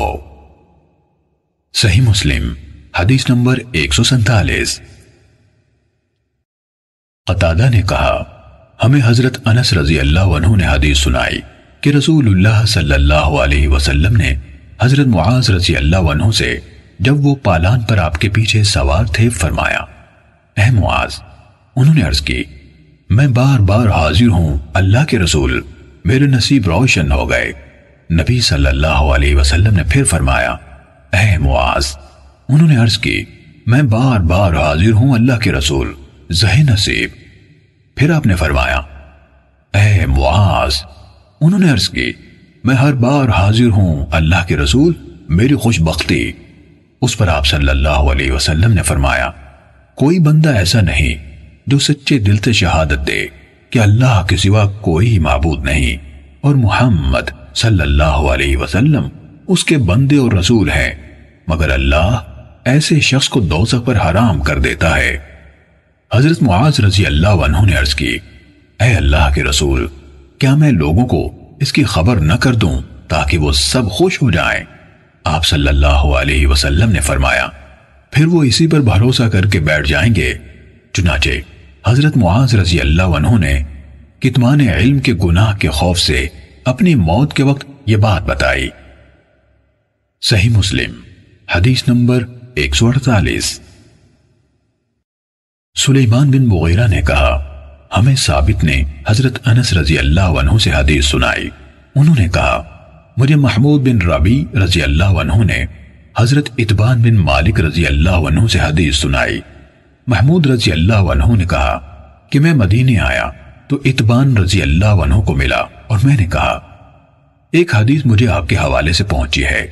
صحیح مسلم حدیث نمبر ایک سو سینتالیس۔ قتادہ نے کہا ہمیں حضرت انس رضی اللہ عنہ نے حدیث سنائی کہ رسول اللہ صلی اللہ علیہ وسلم نے حضرت معاذ رضی اللہ عنہ سے جب وہ پالان پر آپ کے پیچھے سوار تھے فرمایا، اے معاذ، انہوں نے عرض کی، میں بار بار حاضر ہوں اللہ کے رسول، میرے نصیب روشن ہو گئے۔ نبی صلی اللہ علیہ وسلم نے پھر فرمایا، اے معاذ، انہوں نے عرض کی، میں بار بار حاضر ہوں اللہ کے رسول، زہ نصیب۔ پھر آپ نے فرمایا، اے معاذ، انہوں نے عرض کی، میں ہر بار حاضر ہوں اللہ کے رسول، میری خوش بختی۔ اس پر آپ صلی اللہ علیہ وسلم نے فرمایا، کوئی بندہ ایسا نہیں جو سچے دل سے شہادت دے کہ اللہ کے سوا کوئی معبود نہیں اور محمد صلی اللہ علیہ وسلم اس کے بندے اور رسول ہیں، مگر اللہ ایسے شخص کو دوزخ پر حرام کر دیتا ہے۔ حضرت معاذ رضی اللہ عنہ نے عرض کی، اے اللہ کے رسول، کیا میں لوگوں کو اس کی خبر نہ کر دوں تاکہ وہ سب خوش ہو جائیں؟ آپ صلی اللہ علیہ وسلم نے فرمایا، پھر وہ اسی پر بھروسہ کر کے بیٹھ جائیں گے۔ چنانچہ حضرت معاذ رضی اللہ عنہ نے کتمان علم کے گناہ کے خوف سے اپنی موت کے وقت یہ بات بتائی۔ صحیح مسلم حدیث نمبر ایک سو اڑتالیس۔ سلیمان بن مغیرہ نے کہا، ہمیں ثابت نے حضرت انس رضی اللہ عنہ سے حدیث سنائی۔ انہوں نے کہا، مجھے محمود بن ربی رضی اللہ عنہ نے حضرت اتبان بن مالک رضی اللہ عنہ سے حدیث سنائی۔ محمود رضی اللہ عنہ نے کہا کہ میں مدینے آیا تو اتبان رضی اللہ عنہ کو ملا اور میں نے کہا، ایک حدیث مجھے آپ کے حوالے سے پہنچی ہے۔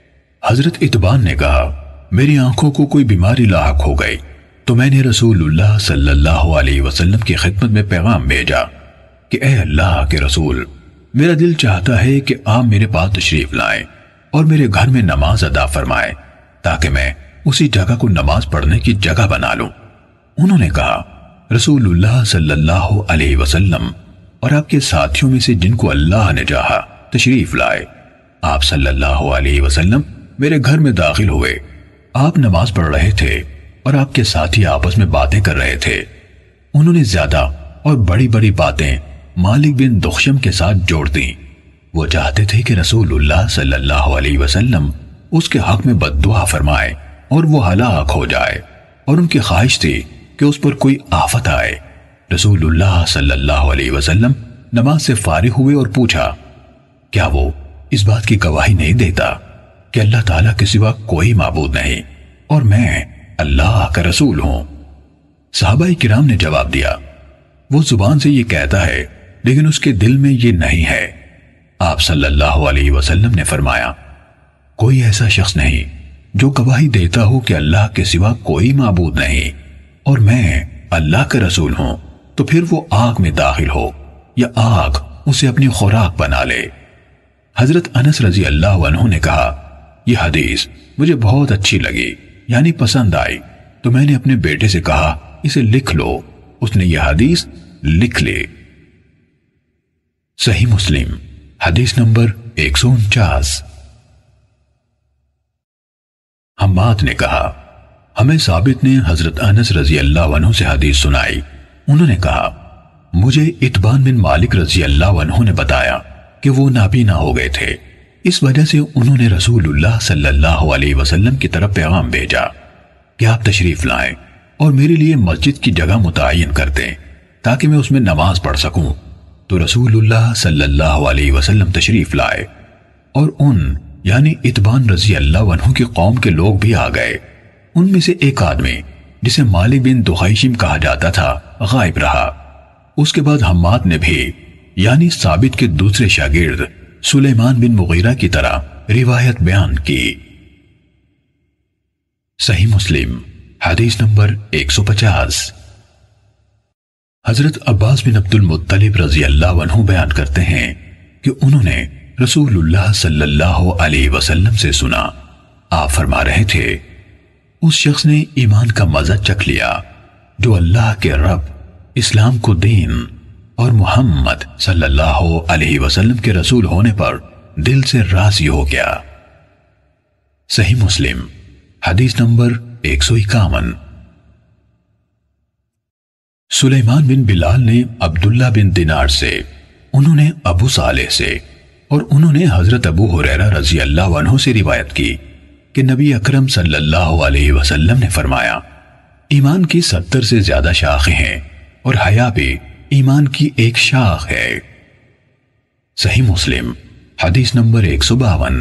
حضرت اتبان نے کہا، میری آنکھوں کو کوئی بیماری لاحق ہو گئی تو میں نے رسول اللہ صلی اللہ علیہ وسلم کی خدمت میں پیغام بھیجا کہ اے اللہ کے رسول، میرا دل چاہتا ہے کہ آپ میرے پاس تشریف لائیں اور میرے گھر میں نماز ادا فرمائیں تاکہ میں اسی جگہ کو نماز پڑھنے کی جگہ بنا لوں۔ انہوں نے کہا، رسول اللہ صلی اللہ علیہ وسلم اور آپ کے ساتھیوں میں سے جن کو اللہ نے چاہا تشریف لائے۔ آپ صلی اللہ علیہ وسلم میرے گھر میں داخل ہوئے۔ آپ نماز پڑھ رہے تھے اور آپ کے ساتھی آپس میں باتیں کر رہے تھے۔ انہوں نے زیادہ اور بڑی بڑی باتیں مالک بن دخشم کے ساتھ جوڑ دیں۔ وہ چاہتے تھے کہ رسول اللہ صلی اللہ علیہ وسلم اس کے حق میں بد دعا فرمائے اور وہ ہلاک ہو جائے، اور ان کی خواہش تھی کہ اس پر کوئی آفت آئے۔ رسول اللہ صلی اللہ علیہ وسلم نماز سے فارغ ہوئے اور پوچھا، کیا وہ اس بات کی گواہی نہیں دیتا کہ اللہ تعالیٰ کے سوا کوئی معبود نہیں اور میں اللہ کا رسول ہوں؟ صحابہ کرام نے جواب دیا، وہ زبان سے یہ کہتا ہے لیکن اس کے دل میں یہ نہیں ہے۔ آپ صلی اللہ علیہ وسلم نے فرمایا، کوئی ایسا شخص نہیں جو گواہی دیتا ہو کہ اللہ کے سوا کوئی معبود نہیں اور میں اللہ کا رسول ہوں، تو پھر وہ آگ میں داخل ہو یا آگ اسے اپنی خوراک بنا لے۔ حضرت انس رضی اللہ عنہ نے کہا، یہ حدیث مجھے بہت اچھی لگی، یعنی پسند آئی، تو میں نے اپنے بیٹے سے کہا اسے لکھ لو۔ اس نے یہ حدیث لکھ لی۔ صحیح مسلم حدیث نمبر ایک سو انچاس۔ حماد نے کہا، ہمیں ثابت نے حضرت انس رضی اللہ عنہ سے حدیث سنائی۔ انہوں نے کہا، مجھے اتبان بن مالک رضی اللہ عنہ نے بتایا کہ وہ نابینا ہو گئے تھے، اس وجہ سے انہوں نے رسول اللہ صلی اللہ علیہ وسلم کی طرف پیغام بھیجا کہ آپ تشریف لائیں اور میرے لیے مسجد کی جگہ متعین کر دیں تاکہ میں اس میں نماز پڑھ سکوں۔ تو رسول اللہ صلی اللہ علیہ وسلم تشریف لائے اور ان یعنی اتبان رضی اللہ عنہ کی قوم کے لوگ بھی آ گئے۔ ان میں سے ایک آدمی جسے مالک بن دخیشم کہا جاتا تھا غائب رہا۔ اس کے بعد حماد نے بھی یعنی ثابت کے دوسرے شاگرد سلیمان بن مغیرہ کی طرح روایت بیان کی۔ صحیح مسلم حدیث نمبر ایک سو پچاس۔ حضرت عباس بن عبد المطلب رضی اللہ عنہ بیان کرتے ہیں کہ انہوں نے رسول اللہ صلی اللہ علیہ وسلم سے سنا، آپ فرما رہے تھے، اس شخص نے ایمان کا مزہ چکھ لیا جو اللہ کے رب، اسلام کو دین اور محمد صلی اللہ علیہ وسلم کے رسول ہونے پر دل سے راضی ہو گیا۔ صحیح مسلم حدیث نمبر ایک سو اکاون۔ سلیمان بن بلال نے عبداللہ بن دینار سے، انہوں نے ابو صالح سے، اور انہوں نے حضرت ابو ہریرہ رضی اللہ عنہ سے روایت کی کہ نبی اکرم صلی اللہ علیہ وسلم نے فرمایا، ایمان کی ستر سے زیادہ شاخیں ہیں اور حیا بھی ایمان کی ایک شاخ ہے۔ صحیح مسلم حدیث نمبر ایک سو باون۔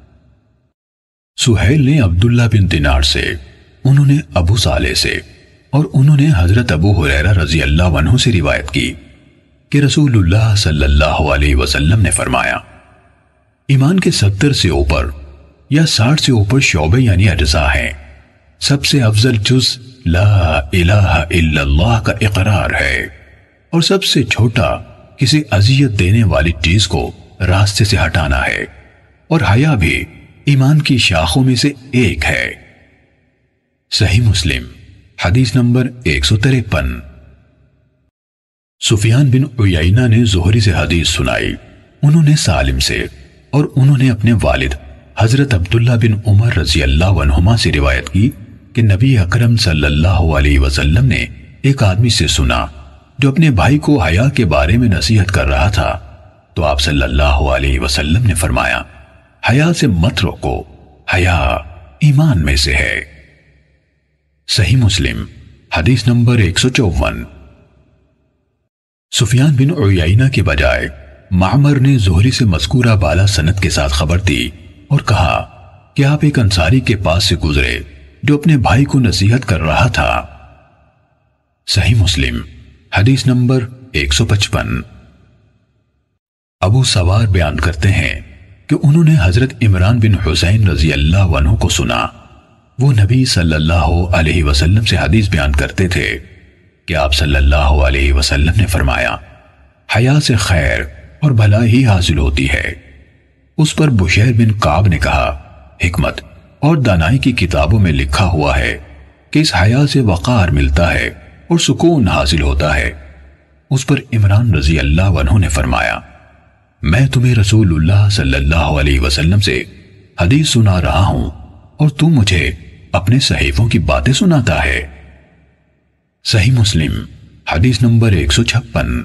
سہیل نے عبداللہ بن دینار سے، انہوں نے ابو صالح سے، اور انہوں نے حضرت ابو ہریرہ رضی اللہ عنہ سے روایت کی کہ رسول اللہ صلی اللہ علیہ وسلم نے فرمایا، ایمان کے ستر سے اوپر یا ساٹھ سے اوپر شعبے یعنی اجزاء ہیں، سب سے افضل جز لا الہ الا اللہ کا اقرار ہے، اور سب سے چھوٹا کسی اذیت دینے والی چیز کو راستے سے ہٹانا ہے، اور حیا بھی ایمان کی شاخوں میں سے ایک ہے۔ صحیح مسلم حدیث نمبر ایک سو تریپن۔ سفیان بن عیینہ نے زہری سے حدیث سنائی، انہوں نے سالم سے، اور انہوں نے اپنے والد حضرت عبداللہ بن عمر رضی اللہ عنہما سے روایت کی کہ نبی اکرم صلی اللہ علیہ وسلم نے ایک آدمی سے سنا جو اپنے بھائی کو حیا کے بارے میں نصیحت کر رہا تھا، تو آپ صلی اللہ علیہ وسلم نے فرمایا، حیا سے مت روکو، حیا ایمان میں سے ہے۔ صحیح مسلم حدیث نمبر ایک سو چوون۔ سفیان بن عیینہ کے بجائے معمر نے زہری سے مذکورہ بالا سند کے ساتھ خبر دی اور کہا کہ آپ ایک انصاری کے پاس سے گزرے جو اپنے بھائی کو نصیحت کر رہا تھا۔ صحیح مسلم حدیث نمبر ایک سو پچپن۔ ابو سوار بیان کرتے ہیں کہ انہوں نے حضرت عمران بن حسین رضی اللہ عنہ کو سنا، وہ نبی صلی اللہ علیہ وسلم سے حدیث بیان کرتے تھے کہ آپ صلی اللہ علیہ وسلم نے فرمایا، حیا سے خیر اور بھلائی حاصل ہوتی ہے۔ اس پر بشیر بن کعب نے کہا، حکمت اور دانائی کی کتابوں میں لکھا ہوا ہے کہ اس حیا سے وقار ملتا ہے اور سکون حاصل ہوتا ہے۔ اس پر عمران رضی اللہ عنہ نے فرمایا، میں تمہیں رسول اللہ صلی اللہ علیہ وسلم سے حدیث سنا رہا ہوں اور تم مجھے اپنے صحیفوں کی باتیں سناتا ہے۔ صحیح مسلم حدیث نمبر ایک سو چھپن۔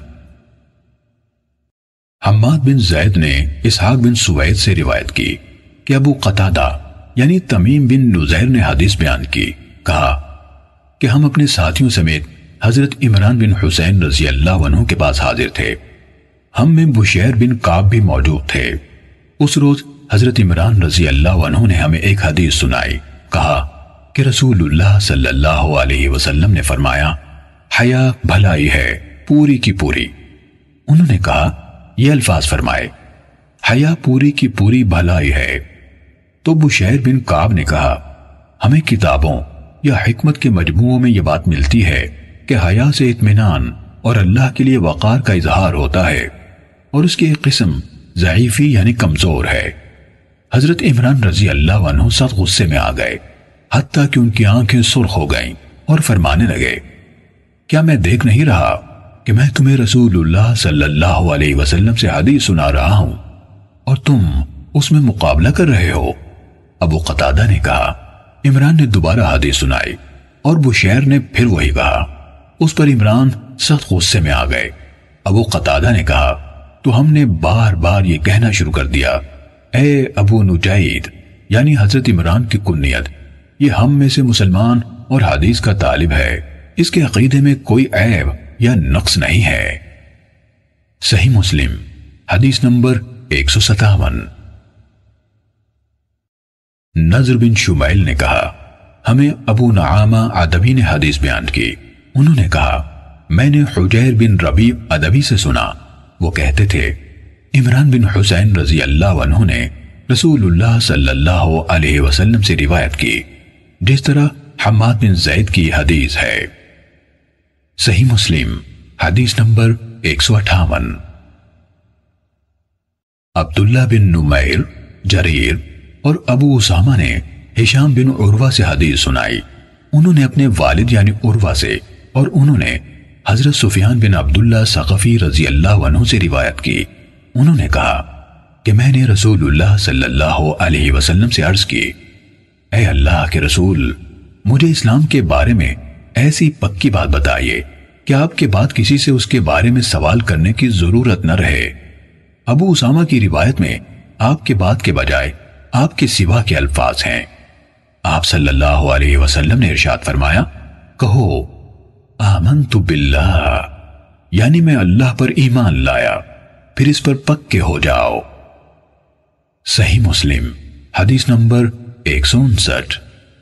حماد بن زید نے اسحاق بن سوید سے روایت کی کہ ابو قتادہ یعنی تمیم بن نزیر نے حدیث بیان کی، کہا کہ ہم اپنے ساتھیوں سمیت حضرت عمران بن حسین رضی اللہ عنہ کے پاس حاضر تھے، ہم میں بشیر بن کعب بھی موجود تھے۔ اس روز حضرت عمران رضی اللہ عنہ نے ہمیں ایک حدیث سنائی، کہا کہ رسول اللہ صلی اللہ علیہ وسلم نے فرمایا، حیا بھلائی ہے پوری کی پوری۔ انہوں نے کہا، یہ الفاظ فرمائے، حیا پوری کی پوری بھلائی ہے۔ تو بشیر بن کعب نے کہا، ہمیں کتابوں یا حکمت کے مجموعوں میں یہ بات ملتی ہے کہ حیا سے اطمینان اور اللہ کے لیے وقار کا اظہار ہوتا ہے، اور اس کی ایک قسم ضعیفی یعنی کمزور ہے۔ حضرت عمران رضی اللہ عنہ سخت غصے میں آ گئے، حتیٰ کہ ان کی آنکھیں سرخ ہو گئیں اور فرمانے لگے، کیا میں دیکھ نہیں رہا کہ میں تمہیں رسول اللہ صلی اللہ علیہ وسلم سے حدیث سنا رہا ہوں اور تم اس میں مقابلہ کر رہے ہو؟ ابو قتادہ نے کہا، عمران نے دوبارہ حدیث سنائی اور بشیر نے پھر وہی کہا۔ اس پر عمران سخت غصے میں آ گئے۔ ابو قتادہ نے کہا، تو ہم نے بار بار یہ کہنا شروع کر دیا، اے ابو نجید یعنی حضرت عمران کی کنیت، یہ ہم میں سے مسلمان اور حدیث کا طالب ہے، اس کے عقیدے میں کوئی عیب یا نقص نہیں ہے۔ صحیح مسلم حدیث نمبر ایک سو ستاون۔ نضر بن شمیل نے کہا، ہمیں ابو نعامہ ادبی نے حدیث بیان کی، انہوں نے کہا، میں نے حجیر بن ربیع ادبی سے سنا، وہ کہتے تھے، عمران بن حسین رضی اللہ عنہ نے رسول اللہ صلی اللہ علیہ وسلم سے روایت کی، جس طرح حماد بن زید کی حدیث ہے۔ صحیح مسلم حدیث نمبر ایک سو اٹھاون۔ عبداللہ بن نمیر، جریر اور ابو اسامہ نے ہشام بن عروہ سے حدیث سنائی، انہوں نے اپنے والد یعنی عروہ سے، اور انہوں نے حضرت سفیان بن عبداللہ ثقفی رضی اللہ عنہ سے روایت کی، انہوں نے کہا کہ میں نے رسول اللہ صلی اللہ علیہ وسلم سے عرض کی، اے اللہ کے رسول، مجھے اسلام کے بارے میں ایسی پکی بات بتائیے کہ کہ آپ کے بعد کسی سے اس کے بارے میں سوال کرنے کی ضرورت نہ رہے۔ ابو اسامہ کی روایت میں آپ کے بعد کے بجائے آپ کے سوا کے الفاظ ہیں۔ آپ صلی اللہ علیہ وسلم نے ارشاد فرمایا، کہو آمنت باللہ، یعنی میں اللہ پر ایمان لایا، پھر اس پر پکے ہو جاؤ۔ صحیح مسلم حدیث نمبر ایک سو انسٹھ۔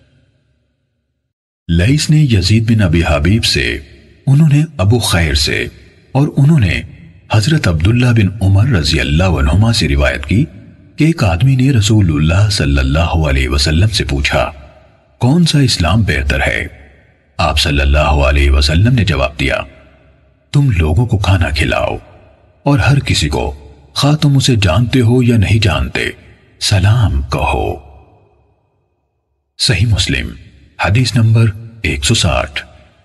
لیث نے یزید بن ابی حبیب سے، انہوں نے ابو خیر سے، اور انہوں نے حضرت عبداللہ بن عمر رضی اللہ عنہما سے روایت کی کہ ایک آدمی نے رسول اللہ صلی اللہ علیہ وسلم سے پوچھا، کون سا اسلام بہتر ہے؟ آپ صلی اللہ علیہ وسلم نے جواب دیا، تم لوگوں کو کھانا کھلاؤ اور ہر کسی کو، خواہ تم اسے جانتے ہو یا نہیں جانتے، سلام کہو۔ صحیح مسلم حدیث نمبر ایک سو ساٹھ۔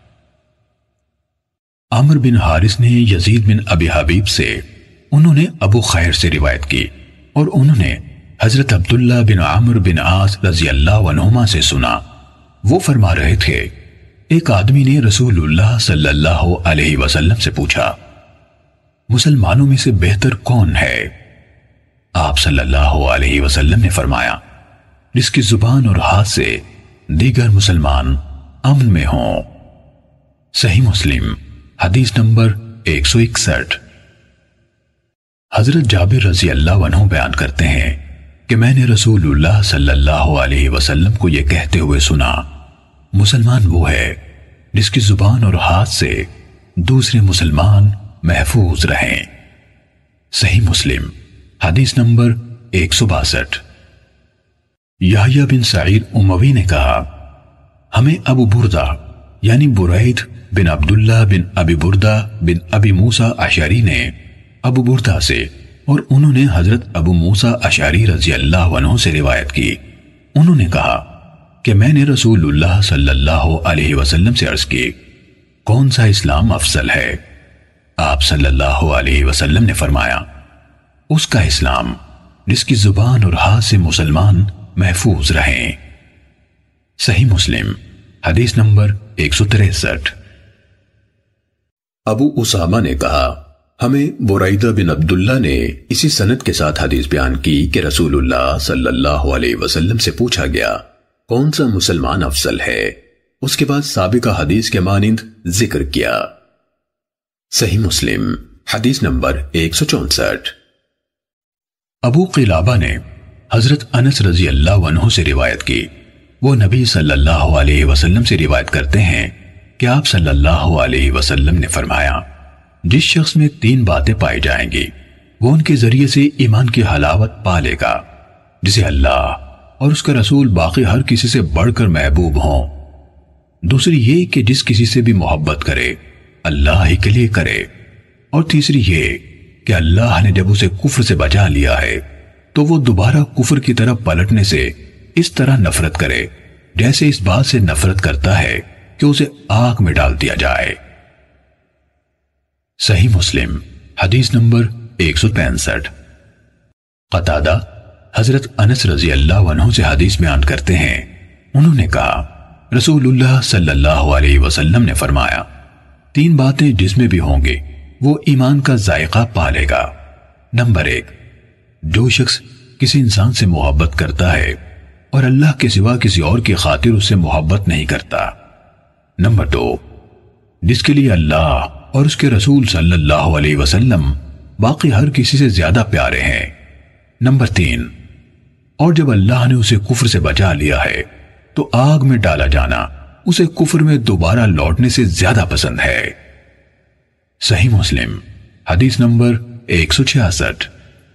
عمر بن حارث نے یزید بن ابی حبیب سے، انہوں نے ابو خیر سے روایت کی، اور انہوں نے حضرت عبداللہ بن عمر بن عاص رضی اللہ عنہما سے سنا، وہ فرما رہے تھے، ایک آدمی نے رسول اللہ صلی اللہ علیہ وسلم سے پوچھا، مسلمانوں میں سے بہتر کون ہے؟ آپ صلی اللہ علیہ وسلم نے فرمایا، جس کی زبان اور ہاتھ سے دیگر مسلمان امن میں ہوں۔ صحیح مسلم حدیث نمبر ایک سو اکسٹھ۔ حضرت جابر رضی اللہ عنہ بیان کرتے ہیں کہ میں نے رسول اللہ صلی اللہ علیہ وسلم کو یہ کہتے ہوئے سنا، مسلمان وہ ہے جس کی زبان اور ہاتھ سے دوسرے مسلمان محفوظ رہیں۔ صحیح مسلم حدیث نمبر ایک سو باسٹھ۔ یحییٰ بن سعید اموی نے کہا، ہمیں ابو بردہ یعنی برید بن عبداللہ بن ابی بردہ بن ابی موسیٰ اشعری نے ابو بردہ سے، اور انہوں نے حضرت ابو موسیٰ اشعری رضی اللہ عنہ سے روایت کی، انہوں نے کہا کہ میں نے رسول اللہ صلی اللہ علیہ وسلم سے عرض کی، کون سا اسلام افضل ہے؟ آپ صلی اللہ علیہ وسلم نے فرمایا، اس کا اسلام جس کی زبان اور ہاتھ سے مسلمان محفوظ رہیں۔ صحیح مسلم حدیث نمبر ایک سو تریسٹھ۔ ابو اسامہ نے کہا، ہمیں بریدہ بن عبداللہ نے اسی سند کے ساتھ حدیث بیان کی کہ رسول اللہ صلی اللہ علیہ وسلم سے پوچھا گیا، کون سا مسلمان افضل ہے؟ اس کے بعد سابقہ حدیث کے مانند ذکر کیا۔ صحیح مسلم حدیث نمبر ایک سو چونسٹھ۔ ابو قلابہ نے حضرت انس رضی اللہ عنہ سے روایت کی، وہ نبی صلی اللہ علیہ وسلم سے روایت کرتے ہیں کہ آپ صلی اللہ علیہ وسلم نے فرمایا، جس شخص میں تین باتیں پائی جائیں گی وہ ان کے ذریعے سے ایمان کی حلاوت پا لے گا، جسے اللہ اور اس کا رسول باقی ہر کسی سے بڑھ کر محبوب ہوں۔ دوسری یہ کہ جس کسی سے بھی محبت کرے اللہ ہی کے لیے کرے، اور تیسری یہ کہ اللہ نے جب اسے کفر سے بچا لیا ہے تو وہ دوبارہ کفر کی طرف پلٹنے سے اس طرح نفرت کرے جیسے اس بات سے نفرت کرتا ہے کہ اسے آگ میں ڈال دیا جائے۔ صحیح مسلم حدیث نمبر ایک سو پینسٹھ۔ قتادہ حضرت انس رضی اللہ عنہ سے حدیث بیان کرتے ہیں، انہوں نے کہا، رسول اللہ صلی اللہ علیہ وسلم نے فرمایا، تین باتیں جس میں بھی ہوں گے وہ ایمان کا ذائقہ پالے گا۔ نمبر ایک، جو شخص کسی انسان سے محبت کرتا ہے اور اللہ کے سوا کسی اور کی خاطر اس سے محبت نہیں کرتا۔ نمبر دو، جس کے لیے اللہ اور اس کے رسول صلی اللہ علیہ وسلم باقی ہر کسی سے زیادہ پیارے ہیں۔ نمبر تین، اور جب اللہ نے اسے کفر سے بچا لیا ہے تو آگ میں ڈالا جانا اسے کفر میں دوبارہ لوٹنے سے زیادہ پسند ہے۔ صحیح مسلم حدیث نمبر ایک سو چھیاسٹھ۔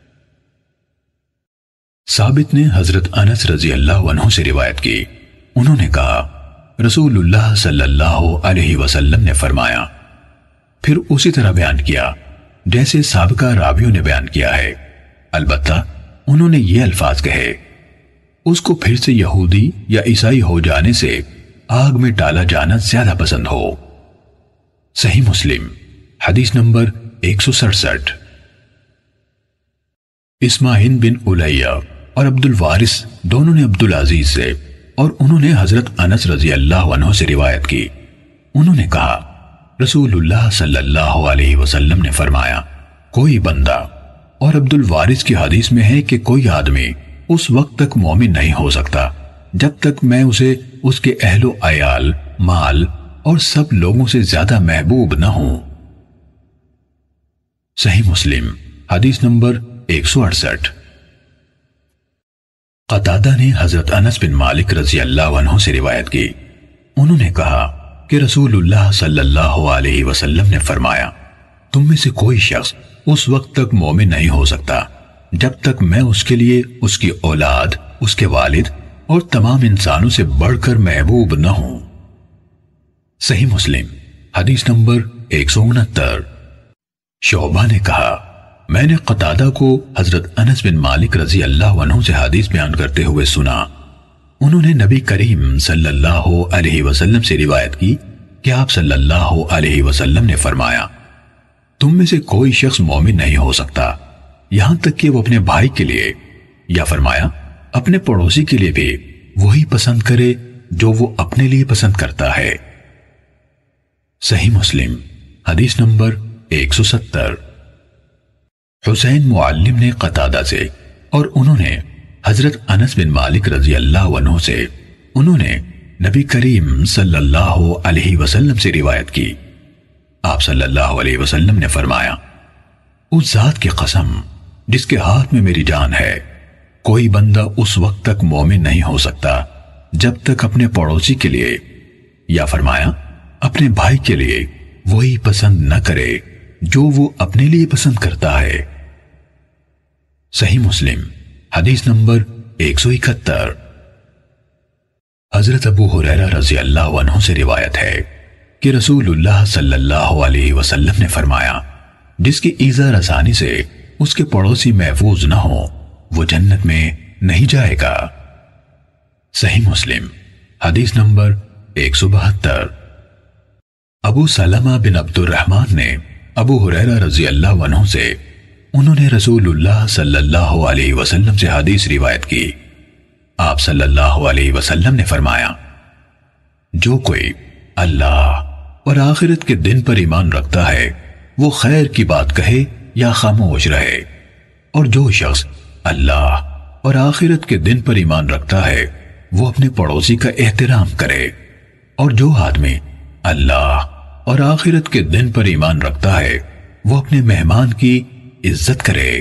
ثابت نے حضرت انس رضی اللہ عنہ سے روایت کی، انہوں نے کہا، رسول اللہ صلی اللہ علیہ وسلم نے فرمایا، پھر اسی طرح بیان کیا جیسے سابقہ راویوں نے بیان کیا ہے، البتہ انہوں نے یہ الفاظ کہے، اس کو پھر سے یہودی یا عیسائی ہو جانے سے آگ میں ڈالا جانا زیادہ پسند ہو۔ صحیح مسلم حدیث نمبر ایک سو سڑسٹھ۔ اسماعیل بن الیہ اور عبد الوارث دونوں نے عبد العزیز سے، اور انہوں نے حضرت انس رضی اللہ عنہ سے روایت کی، انہوں نے کہا، رسول اللہ صلی اللہ علیہ وسلم نے فرمایا، کوئی بندہ، اور عبد الوارث کی حدیث میں ہے کہ کوئی آدمی اس وقت تک مومن نہیں ہو سکتا جب تک میں اسے اس کے اہل و عیال، مال اور سب لوگوں سے زیادہ محبوب نہ ہوں۔ صحیح مسلم حدیث نمبر ایک سو اڑسٹھ۔ قتادہ نے حضرت انس بن مالک رضی اللہ عنہ سے روایت کی، انہوں نے کہا کہ رسول اللہ صلی اللہ علیہ وسلم نے فرمایا، تم میں سے کوئی شخص اس وقت تک مومن نہیں ہو سکتا جب تک میں اس کے لیے اس کی اولاد، اس کے والد اور تمام انسانوں سے بڑھ کر محبوب نہ ہوں۔ صحیح مسلم حدیث نمبر ایک سو انہتر۔ شعبہ نے کہا، میں نے قتادہ کو حضرت انس بن مالک رضی اللہ عنہ سے حدیث بیان کرتے ہوئے سنا، انہوں نے نبی کریم صلی اللہ علیہ وسلم سے روایت کی کہ آپ صلی اللہ علیہ وسلم نے فرمایا، تم میں سے کوئی شخص مومن نہیں ہو سکتا یہاں تک کہ وہ اپنے بھائی کے لیے، یا فرمایا اپنے پڑوسی کے لیے بھی وہی پسند کرے جو وہ اپنے لیے پسند کرتا ہے۔ صحیح مسلم حدیث نمبر ایک سو ستر۔ حسین معلم نے قتادہ سے اور انہوں نے حضرت انس بن مالک رضی اللہ عنہ سے انہوں نے نبی کریم صلی اللہ علیہ وسلم سے روایت کی، آپ صلی اللہ علیہ وسلم نے فرمایا، اس ذات کی قسم جس کے ہاتھ میں میری جان ہے، کوئی بندہ اس وقت تک مومن نہیں ہو سکتا جب تک اپنے پڑوسی کے لیے، یا فرمایا اپنے بھائی کے لیے وہی پسند نہ کرے جو وہ اپنے لیے پسند کرتا ہے۔ صحیح مسلم حدیث نمبر ایک سو اکہتر۔ حضرت ابو ہریرہ رضی اللہ عنہ سے روایت ہے کہ رسول اللہ صلی اللہ علیہ وسلم نے فرمایا، جس کی ایذا رسانی سے اس کے پڑوسی محفوظ نہ ہو وہ جنت میں نہیں جائے گا۔ صحیح مسلم حدیث نمبر ایک سو بہتر۔ ابو سلمہ بن عبد الرحمن نے ابو ہریرہ رضی اللہ عنہ سے انہوں نے رسول اللہ صلی اللہ علیہ وسلم سے حدیث روایت کی، آپ صلی اللہ علیہ وسلم نے فرمایا، جو کوئی اللہ اور آخرت کے دن پر ایمان رکھتا ہے وہ خیر کی بات کہے یا خاموش رہے، اور جو شخص اللہ اور آخرت کے دن پر ایمان رکھتا ہے وہ اپنے پڑوسی کا احترام کرے، اور جو آدمی اللہ اور آخرت کے دن پر ایمان رکھتا ہے وہ اپنے مہمان کی عزت کرے۔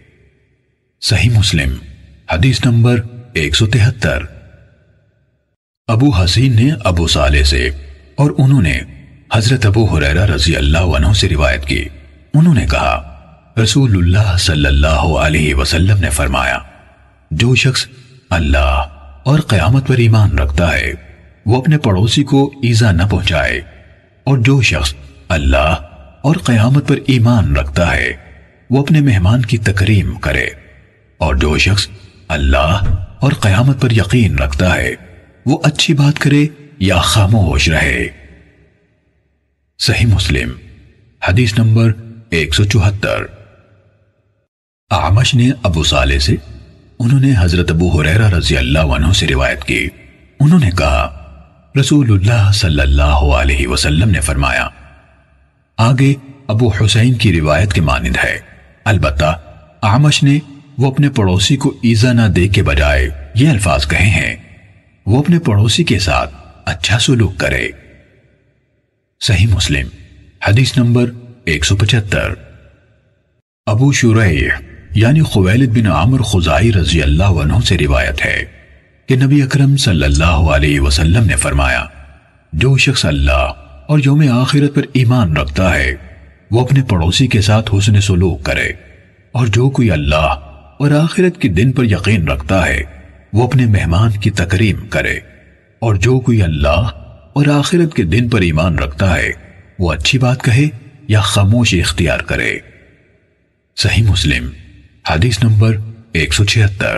صحیح مسلم حدیث نمبر ایک سو تہتر۔ ابو حسین نے ابو صالح سے اور انہوں نے حضرت ابو ہریرہ رضی اللہ عنہ سے روایت کی، انہوں نے کہا، رسول اللہ صلی اللہ علیہ وسلم نے فرمایا، جو شخص اللہ اور قیامت پر ایمان رکھتا ہے وہ اپنے پڑوسی کو ایذا نہ پہنچائے، اور جو شخص اللہ اور قیامت پر ایمان رکھتا ہے وہ اپنے مہمان کی تکریم کرے، اور جو شخص اللہ اور قیامت پر یقین رکھتا ہے وہ اچھی بات کرے یا خاموش رہے۔ صحیح مسلم حدیث نمبر ایک سو چوہتر۔ اعمش نے ابو صالح سے انہوں نے حضرت ابو ہریرہ رضی اللہ عنہ سے روایت کی، انہوں نے کہا، رسول اللہ صلی اللہ علیہ وسلم نے فرمایا، آگے ابو حسین کی روایت کے مانند ہے، البتہ اعمش نے وہ اپنے پڑوسی کو ایذا نہ دے کے بجائے یہ الفاظ کہے ہیں، وہ اپنے پڑوسی کے ساتھ اچھا سلوک کرے۔ صحیح مسلم حدیث نمبر ایک سو پچہتر۔ ابو شریح یعنی خویلد بن عامر خزاعی رضی اللہ عنہ سے روایت ہے کہ نبی اکرم صلی اللہ علیہ وسلم نے فرمایا، جو شخص اللہ اور یوم آخرت پر ایمان رکھتا ہے وہ اپنے پڑوسی کے ساتھ حسن سلوک کرے، اور جو کوئی اللہ اور آخرت کے دن پر یقین رکھتا ہے وہ اپنے مہمان کی تکریم کرے، اور جو کوئی اللہ اور آخرت کے دن پر ایمان رکھتا ہے وہ اچھی بات کہے یا خاموشی اختیار کرے۔ صحیح مسلم حدیث نمبر ایک سو چھہتر۔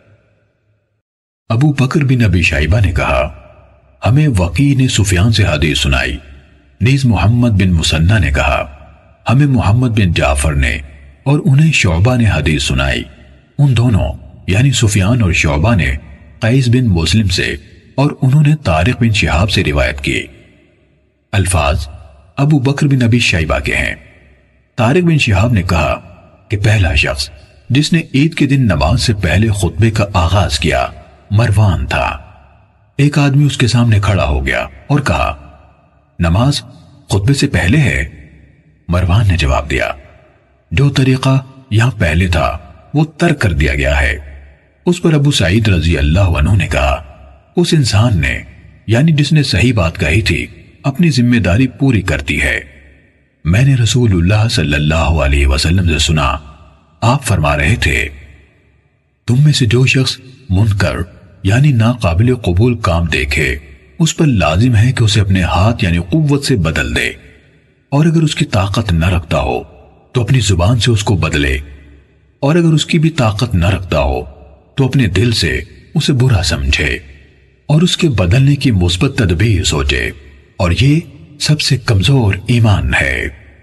ابو بکر بن ابی شیبہ نے کہا، ہمیں وقی نے سفیان سے حدیث سنائی، نیز محمد بن مسنہ نے کہا، ہمیں محمد بن جعفر نے اور انہیں شعبہ نے حدیث سنائی، ان دونوں یعنی سفیان اور شعبہ نے قیس بن مسلم سے اور انہوں نے طارق بن شہاب سے روایت کی۔ الفاظ ابو بکر بن ابی شیبہ کے ہیں۔ طارق بن شہاب نے کہا کہ پہلا شخص جس نے عید کے دن نماز سے پہلے خطبے کا آغاز کیا مروان تھا۔ ایک آدمی اس کے سامنے کھڑا ہو گیا اور کہا، نماز خطبے سے پہلے ہے؟ مروان نے جواب دیا، جو طریقہ یہاں پہلے تھا وہ ترک کر دیا گیا ہے۔ اس پر ابو سعید رضی اللہ عنہ نے کہا، اس انسان نے یعنی جس نے صحیح بات کہی تھی اپنی ذمہ داری پوری کرتی ہے۔ میں نے رسول اللہ صلی اللہ علیہ وسلم سے سنا، آپ فرما رہے تھے، تم میں سے جو شخص منکر یعنی ناقابل قبول کام دیکھے اس پر لازم ہے کہ اسے اپنے ہاتھ یعنی قوت سے بدل دے، اور اگر اس کی طاقت نہ رکھتا ہو تو اپنی زبان سے اس کو بدلے، اور اگر اس کی بھی طاقت نہ رکھتا ہو تو اپنے دل سے اسے برا سمجھے اور اس کے بدلنے کی مثبت تدبیر سوچے، اور یہ سب سے کمزور ایمان ہے۔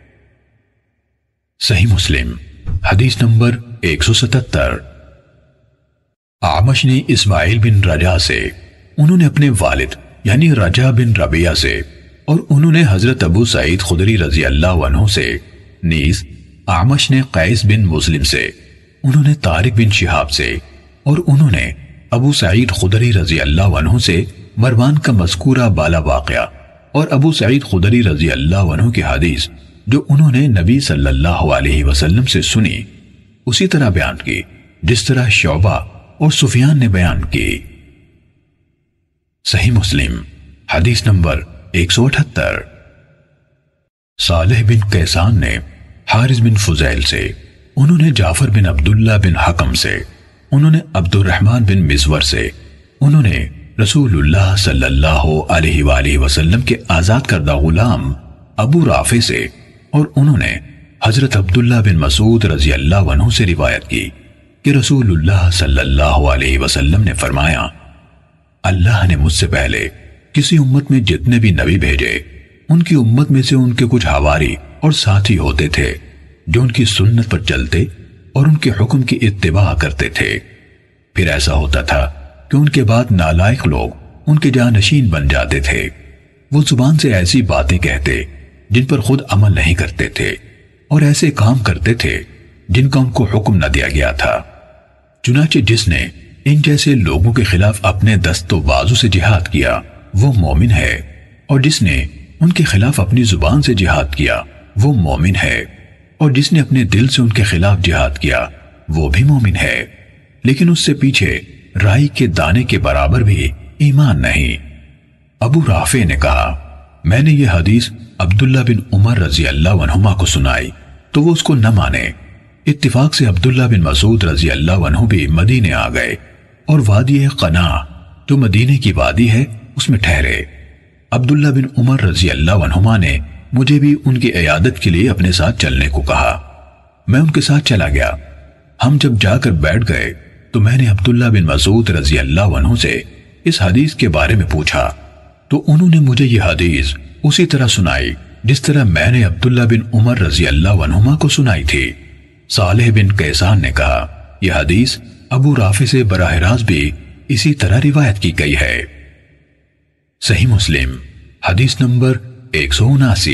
صحیح مسلم حدیث نمبر ایک سو ستتر۔ اعمش نے اسماعیل بن رجا سے، انہوں نے اپنے والد یعنی رجا بن ربیہ سے، اور انہوں نے حضرت ابو سعید خدری رضی اللہ عنہ سے، نیز اعمش نے قیس بن مسلم سے، انہوں نے طارق بن شہاب سے، اور انہوں نے ابو سعید خدری رضی اللہ عنہ سے مروان کا مذکورہ بالا واقعہ اور ابو سعید خدری رضی اللہ عنہ کی حدیث جو انہوں نے نبی صلی اللہ علیہ وسلم سے سنی اسی طرح بیان کی جس طرح شعبہ اور سفیان نے بیان کی۔ صحیح مسلم حدیث نمبر ایک سو اٹھتر۔ صالح بن کیسان نے حارث بن فضیل سے، انہوں نے جعفر بن عبداللہ بن حکم سے، انہوں نے عبد الرحمن بن مزور سے، انہوں نے رسول اللہ صلی اللہ علیہ وآلہ وسلم کے آزاد کردہ غلام ابو رافع سے، اور انہوں نے حضرت عبداللہ بن مسعود رضی اللہ عنہ سے روایت کی کہ رسول اللہ صلی اللہ علیہ وسلم نے فرمایا، اللہ نے مجھ سے پہلے کسی امت میں جتنے بھی نبی بھیجے ان کی امت میں سے ان کے کچھ حواری اور ساتھی ہوتے تھے جو ان کی سنت پر چلتے اور ان کے حکم کی اتباع کرتے تھے۔ پھر ایسا ہوتا تھا کہ ان کے بعد نالائق لوگ ان کے جانشین بن جاتے تھے، وہ زبان سے ایسی باتیں کہتے جن پر خود عمل نہیں کرتے تھے اور ایسے کام کرتے تھے جن کا ان کو حکم نہ دیا گیا تھا۔ چنانچہ جس نے ان جیسے لوگوں کے خلاف اپنے دست و بازو سے جہاد کیا وہ مومن ہے، اور جس نے ان کے خلاف اپنی زبان سے جہاد کیا وہ مومن ہے، اور جس نے اپنے دل سے ان کے خلاف جہاد کیا وہ بھی مومن ہے، لیکن اس سے پیچھے رائی کے دانے کے برابر بھی ایمان نہیں۔ ابو رافع نے کہا، میں نے یہ حدیث عبداللہ بن عمر رضی اللہ عنہما کو سنائی تو وہ اس کو نہ مانے۔ اتفاق سے عبداللہ بن مسعود رضی اللہ عنہ بھی مدینے آ گئے اور وادی قنا جو مدینے کی وادی ہے اس میں ٹھہرے۔ عبداللہ بن عمر رضی اللہ عنہما نے مجھے بھی ان کی عیادت کے لیے اپنے ساتھ چلنے کو کہا، میں ان کے ساتھ چلا گیا۔ ہم جب جا کر بیٹھ گئے تو میں نے عبداللہ بن مسعود رضی اللہ عنہ سے اس حدیث کے بارے میں پوچھا تو انہوں نے مجھے یہ حدیث اسی طرح سنائی جس طرح میں نے عبداللہ بن عمر رضی اللہ عنہما کو سنائی تھی۔ صالح بن کیسان نے کہا، یہ حدیث ابو رافع سے براہ راست بھی اسی طرح روایت کی گئی ہے۔ صحیح مسلم حدیث نمبر ایک سو اناسی۔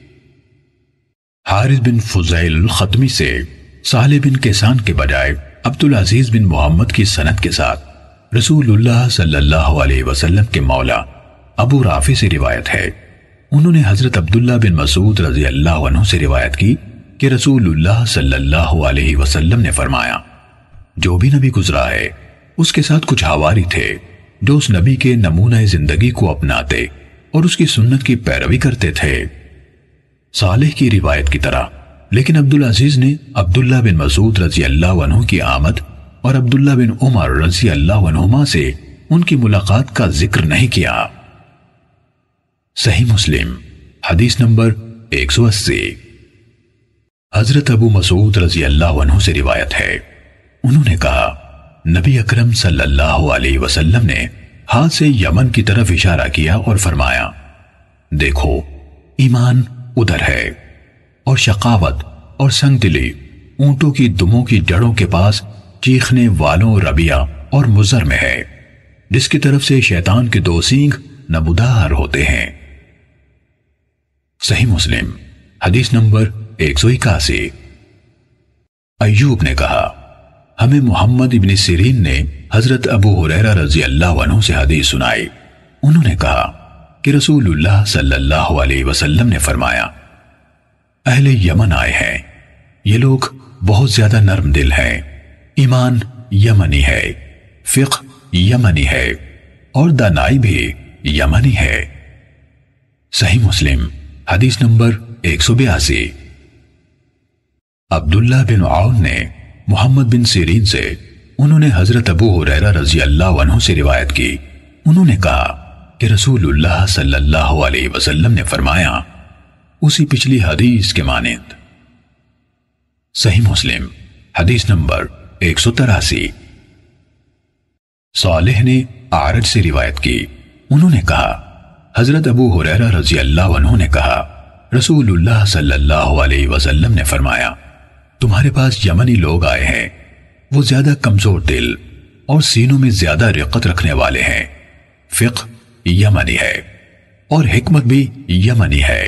حارث بن فضیل الختمی سے صالح بن کیسان کے بجائے عبدالعزیز بن محمد کی سند کے ساتھ رسول اللہ صلی اللہ علیہ وسلم کے مولا ابو رافع سے روایت ہے، انہوں نے حضرت عبداللہ بن مسعود رضی اللہ عنہ سے روایت کی کہ رسول اللہ صلی اللہ علیہ وسلم نے فرمایا، جو بھی نبی گزرا ہے اس کے ساتھ کچھ حواری تھے جو اس نبی کے نمونہ زندگی کو اپناتے اور اس کی سنت کی پیروی کرتے تھے۔ صالح کی روایت کی طرح لیکن عبدالعزیز نے عبداللہ بن مسعود رضی اللہ عنہ کی آمد اور عبداللہ بن عمر رضی اللہ عنہما سے ان کی ملاقات کا ذکر نہیں کیا۔ صحیح مسلم حدیث نمبر ایک سو اسی۔ حضرت ابو مسعود رضی اللہ عنہ سے روایت ہے، انہوں نے کہا، نبی اکرم صلی اللہ علیہ وسلم نے ہاتھ سے یمن کی طرف اشارہ کیا اور فرمایا، دیکھو ایمان ادھر ہے، اور شقاوت اور سنگ دلی اونٹوں کی دموں کی جڑوں کے پاس چیخنے والوں ربیہ اور مضر میں ہے، جس کی طرف سے شیطان کے دو سینگ نمودار ہوتے ہیں۔ صحیح مسلم حدیث نمبر ایک سو اکاسی۔ ایوب نے کہا ہمیں محمد ابن سیرین نے حضرت ابو ہریرہ رضی اللہ عنہ سے حدیث سنائی۔ انہوں نے کہا کہ رسول اللہ صلی اللہ علیہ وسلم نے فرمایا اہل یمن آئے ہیں، یہ لوگ بہت زیادہ نرم دل ہیں، ایمان یمنی ہے، فقہ یمنی ہے اور دانائی بھی یمنی ہے۔ صحیح مسلم حدیث نمبر ایک سو بیاسی۔ عبداللہ بن عون نے محمد بن سیرین سے، انہوں نے حضرت ابو ہریرہ رضی اللہ عنہ سے روایت کی، انہوں نے کہا کہ رسول اللہ صلی اللہ علیہ وسلم نے فرمایا اسی پچھلی حدیث کے مانند۔ صحیح مسلم حدیث نمبر ایک سو تراسی۔ صالح نے اعرج سے روایت کی، انہوں نے کہا حضرت ابو ہریرہ رضی اللہ عنہ نے کہا رسول اللہ صلی اللہ علیہ وسلم نے فرمایا تمہارے پاس یمنی لوگ آئے ہیں، وہ زیادہ کمزور دل اور سینوں میں زیادہ رقت رکھنے والے ہیں، فقہ یمنی ہے اور حکمت بھی یمنی ہے۔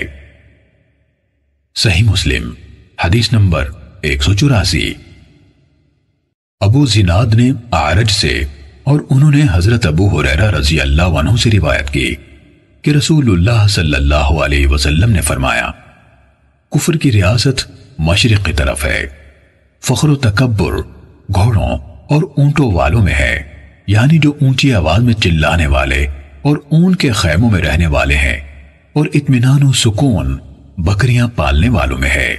صحیح مسلم حدیث نمبر ایک سو چوراسی۔ ابو زناد نے اعرج سے اور انہوں نے حضرت ابو ہریرہ رضی اللہ عنہ سے روایت کی کہ رسول اللہ صلی اللہ علیہ وسلم نے فرمایا کفر کی ریاست مشرق کی طرف ہے، فخر و تکبر گھوڑوں اور اونٹوں والوں میں ہے، یعنی جو اونچی آواز میں چلانے والے اور اون کے خیموں میں رہنے والے ہیں، اور اطمینان و سکون بکریاں پالنے والوں میں ہے۔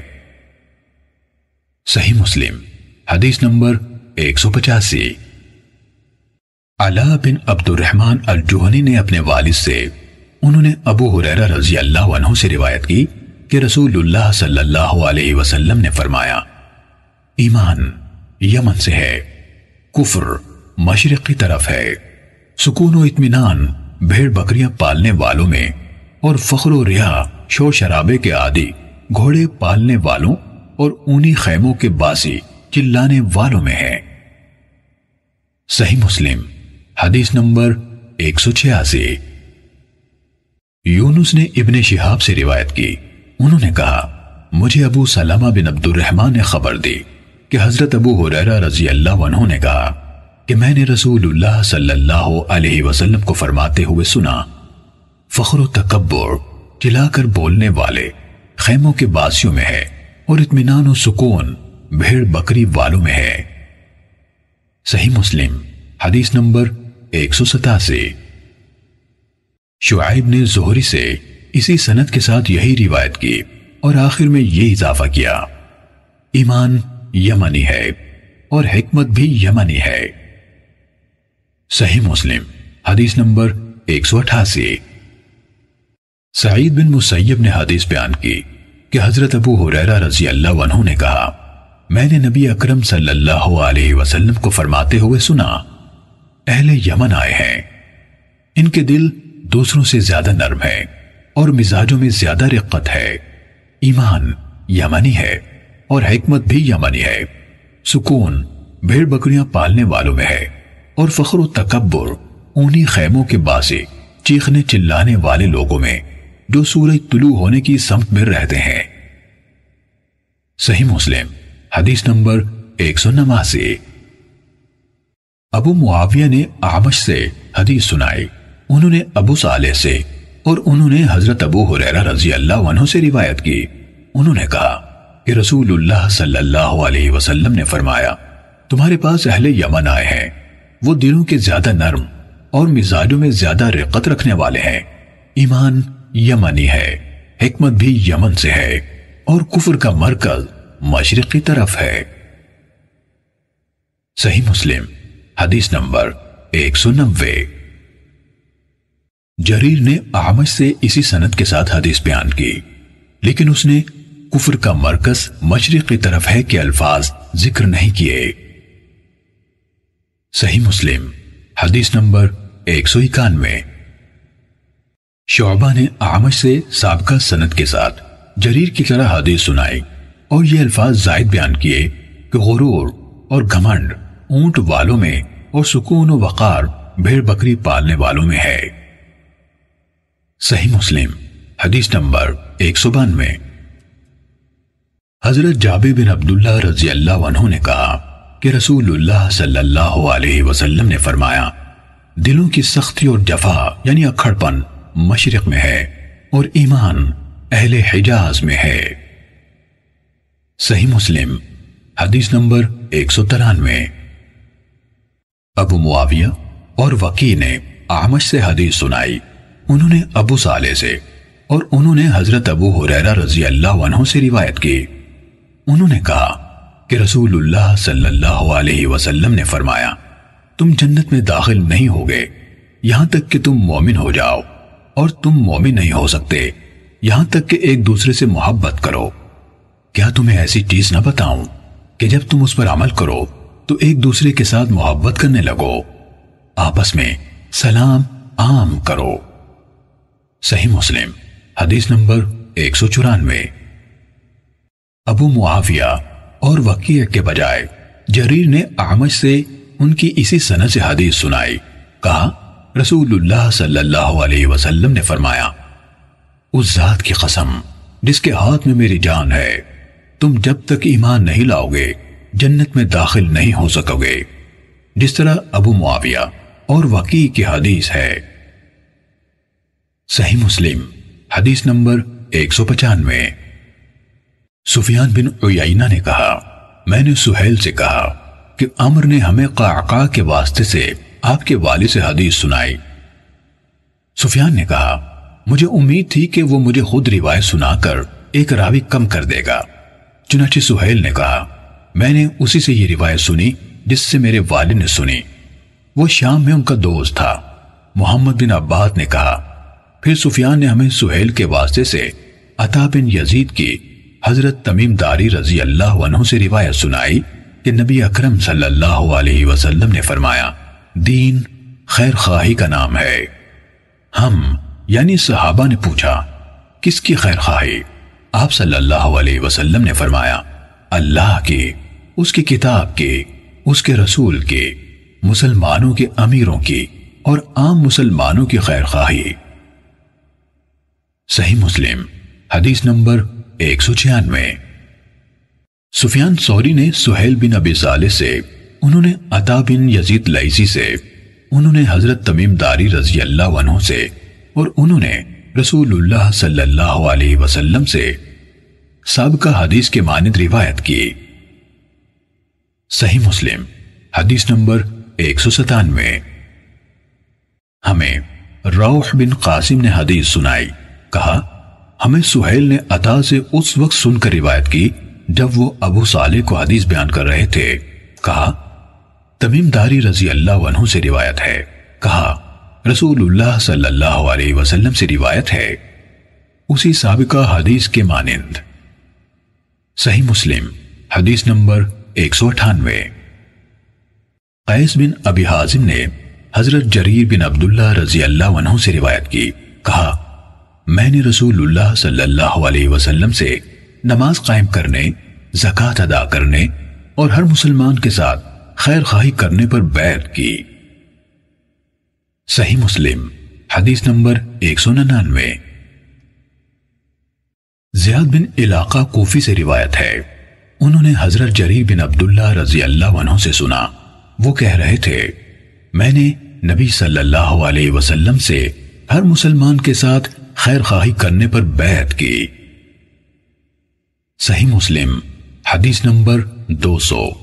صحیح مسلم حدیث نمبر ایک سو پچاسی۔ علا بن عبد الرحمن الجہنی نے اپنے والد سے، انہوں نے ابو ہریرہ رضی اللہ عنہ سے روایت کی کہ رسول اللہ صلی اللہ علیہ وسلم نے فرمایا ایمان یمن سے ہے، کفر مشرق کی طرف ہے، سکون و اطمینان بھیڑ بکریاں پالنے والوں میں اور فخر و ریا شور شرابے کے عادی گھوڑے پالنے والوں اور اونی خیموں کے باسی چلانے والوں میں ہے۔ صحیح مسلم حدیث نمبر ایک سو چھیاسی۔ یونس نے ابن شہاب سے روایت کی، انہوں نے کہا مجھے ابو سلمہ بن عبد الرحمن نے خبر دی کہ حضرت ابو ہریرہ رضی اللہ عنہ نے کہا کہ میں نے رسول اللہ صلی اللہ علیہ وسلم کو فرماتے ہوئے سنا فخر و تکبر چلا کر بولنے والے خیموں کے باسیوں میں ہے اور اطمینان و سکون بھیڑ بکری والوں میں ہے۔ صحیح مسلم حدیث نمبر ایک سو ستاسی۔ شعیب نے زہری سے اسی سند کے ساتھ یہی روایت کی اور آخر میں یہ اضافہ کیا ایمان یمنی ہے اور حکمت بھی یمنی ہے۔ صحیح مسلم حدیث نمبر ایک سو اٹھاسی۔ سعید بن مسیب نے حدیث بیان کی کہ حضرت ابو ہریرہ رضی اللہ عنہ نے کہا میں نے نبی اکرم صلی اللہ علیہ وسلم کو فرماتے ہوئے سنا اہل یمن آئے ہیں، ان کے دل دوسروں سے زیادہ نرم ہے اور مزاجوں میں زیادہ رقت ہے، ایمان یمنی ہے اور حکمت بھی یمنی ہے، سکون بھیڑ بکریاں پالنے والوں میں ہے اور فخر و تکبر اونی خیموں کے باسی چیخنے چلانے والے لوگوں میں جو سورج طلوع ہونے کی سمت میں رہتے ہیں۔ صحیح مسلم حدیث نمبر ایک سو نواسی۔ ابو معاویہ نے اعمش سے حدیث سنائی، انہوں نے ابو صالح سے اور انہوں نے حضرت ابو ہریرہ رضی اللہ عنہ سے روایت کی، انہوں نے کہا کہ رسول اللہ صلی اللہ علیہ وسلم نے فرمایا تمہارے پاس اہل یمن آئے ہیں، وہ دلوں کے زیادہ نرم اور مزاجوں میں زیادہ رقت رکھنے والے ہیں، ایمان یمنی ہے، حکمت بھی یمن سے ہے اور کفر کا مرکز مشرق کی طرف ہے۔ صحیح مسلم حدیث نمبر ایک سو نوے۔ جریر نے اعمش سے اسی سند کے ساتھ حدیث بیان کی، لیکن اس نے کفر کا مرکز مشرق کی طرف ہے کہ الفاظ ذکر نہیں کیے۔ صحیح مسلم حدیث نمبر ایک سو اکانوے۔ شعبہ نے اعمش سے سابقہ سند کے ساتھ جریر کی طرح حدیث سنائی اور یہ الفاظ زائد بیان کیے کہ غرور اور گھمنڈ اونٹ والوں میں اور سکون و وقار بھیڑ بکری پالنے والوں میں ہے۔ صحیح مسلم حدیث نمبر ایک سو بانوے۔ حضرت جابر بن عبداللہ رضی اللہ عنہ نے کہا کہ رسول اللہ صلی اللہ علیہ وسلم نے فرمایا، دلوں کی سختی اور جفا یعنی اکھڑ پن مشرق میں ہے اور ایمان اہل حجاز میں ہے۔ صحیح مسلم حدیث نمبر ایک سو ترانوے۔ ابو معاویہ اور وکیع نے اعمش سے حدیث سنائی، انہوں نے ابو صالح سے اور انہوں نے حضرت ابو ہریرہ رضی اللہ عنہ سے روایت کی۔ انہوں نے کہا کہ رسول اللہ صلی اللہ علیہ وسلم نے فرمایا، تم جنت میں داخل نہیں ہوگے یہاں تک کہ تم مومن ہو جاؤ، اور تم مومن نہیں ہو سکتے یہاں تک کہ ایک دوسرے سے محبت کرو۔ کیا تمہیں ایسی چیز نہ بتاؤں کہ جب تم اس پر عمل کرو تو ایک دوسرے کے ساتھ محبت کرنے لگو، آپس میں سلام عام کرو۔ صحیح مسلم حدیث نمبر ایک سو چورانوے۔ ابو معاویہ اور وکیع کے بجائے جریر نے اعمش سے ان کی اسی سند سے حدیث سنائی، کہا رسول اللہ صلی اللہ علیہ وسلم نے فرمایا، اس ذات کی قسم جس کے ہاتھ میں میری جان ہے، تم جب تک ایمان نہیں لاؤ گے جنت میں داخل نہیں ہو سکو گے، جس طرح ابو معاویہ اور وکیع کی حدیث ہے۔ صحیح مسلم حدیث نمبر ایک سو پچانوے۔ سفیان بن عیینہ نے کہا، میں نے سہیل سے کہا کہ عمر نے ہمیں قعقاع کے واسطے سے آپ کے والد سے حدیث سنائی۔ سفیان نے کہا، مجھے امید تھی کہ وہ مجھے خود روایت سنا کر ایک راوی کم کر دے گا۔ چنانچہ سہیل نے کہا، میں نے اسی سے یہ روایت سنی جس سے میرے والد نے سنی، وہ شام میں ان کا دوست تھا۔ محمد بن عباد نے کہا، پھر سفیان نے ہمیں سہیل کے واسطے سے عطا بن یزید کی حضرت تمیم داری رضی اللہ عنہ سے روایت سنائی کہ نبی اکرم صلی اللہ علیہ وسلم نے فرمایا، دین خیر خواہی کا نام ہے۔ ہم یعنی صحابہ نے پوچھا، کس کی خیر خواہی؟ آپ صلی اللہ علیہ وسلم نے فرمایا، اللہ کی، اس کی کتاب کی، اس کے رسول کی، مسلمانوں کے امیروں کی اور عام مسلمانوں کی خیر خواہی۔ صحیح مسلم حدیث نمبر ایک سو چھیانوے۔ سفیان ثوری نے سہیل بن ابی صالح سے، انہوں نے عطا بن یزید لیثی سے، انہوں نے حضرت تمیم داری رضی اللہ عنہ سے اور انہوں نے رسول اللہ صلی اللہ علیہ وسلم سے سابقہ حدیث کے مانند روایت کی۔ صحیح مسلم حدیث نمبر ایک سو ستانوے۔ ہمیں روح بن قاسم نے حدیث سنائی، کہا ہمیں سہیل نے عطا سے اس وقت سن کر روایت کی جب وہ ابو صالح کو حدیث بیان کر رہے تھے، کہا تمیم داری رضی اللہ عنہ سے روایت ہے، کہا رسول اللہ صلی اللہ علیہ وسلم سے روایت ہے، اسی سابقہ حدیث کے مانند۔ صحیح مسلم حدیث نمبر ایک سو اٹھانوے۔ قیس بن ابی حازم نے حضرت جریر بن عبداللہ رضی اللہ عنہ سے روایت کی، کہا میں نے رسول اللہ صلی اللہ علیہ وسلم سے نماز قائم کرنے، زکوٰۃ ادا کرنے اور ہر مسلمان کے ساتھ خیر خواہی کرنے پر بیعت کی۔ صحیح مسلم حدیث نمبر ایک سو ننانوے۔ زیاد بن علاقہ کوفی سے روایت ہے، انہوں نے حضرت جریر بن عبداللہ رضی اللہ عنہ سے سنا، وہ کہہ رہے تھے میں نے نبی صلی اللہ علیہ وسلم سے ہر مسلمان کے ساتھ خیر خواہی کرنے پر بیعت کی۔ صحیح مسلم حدیث نمبر دو سو۔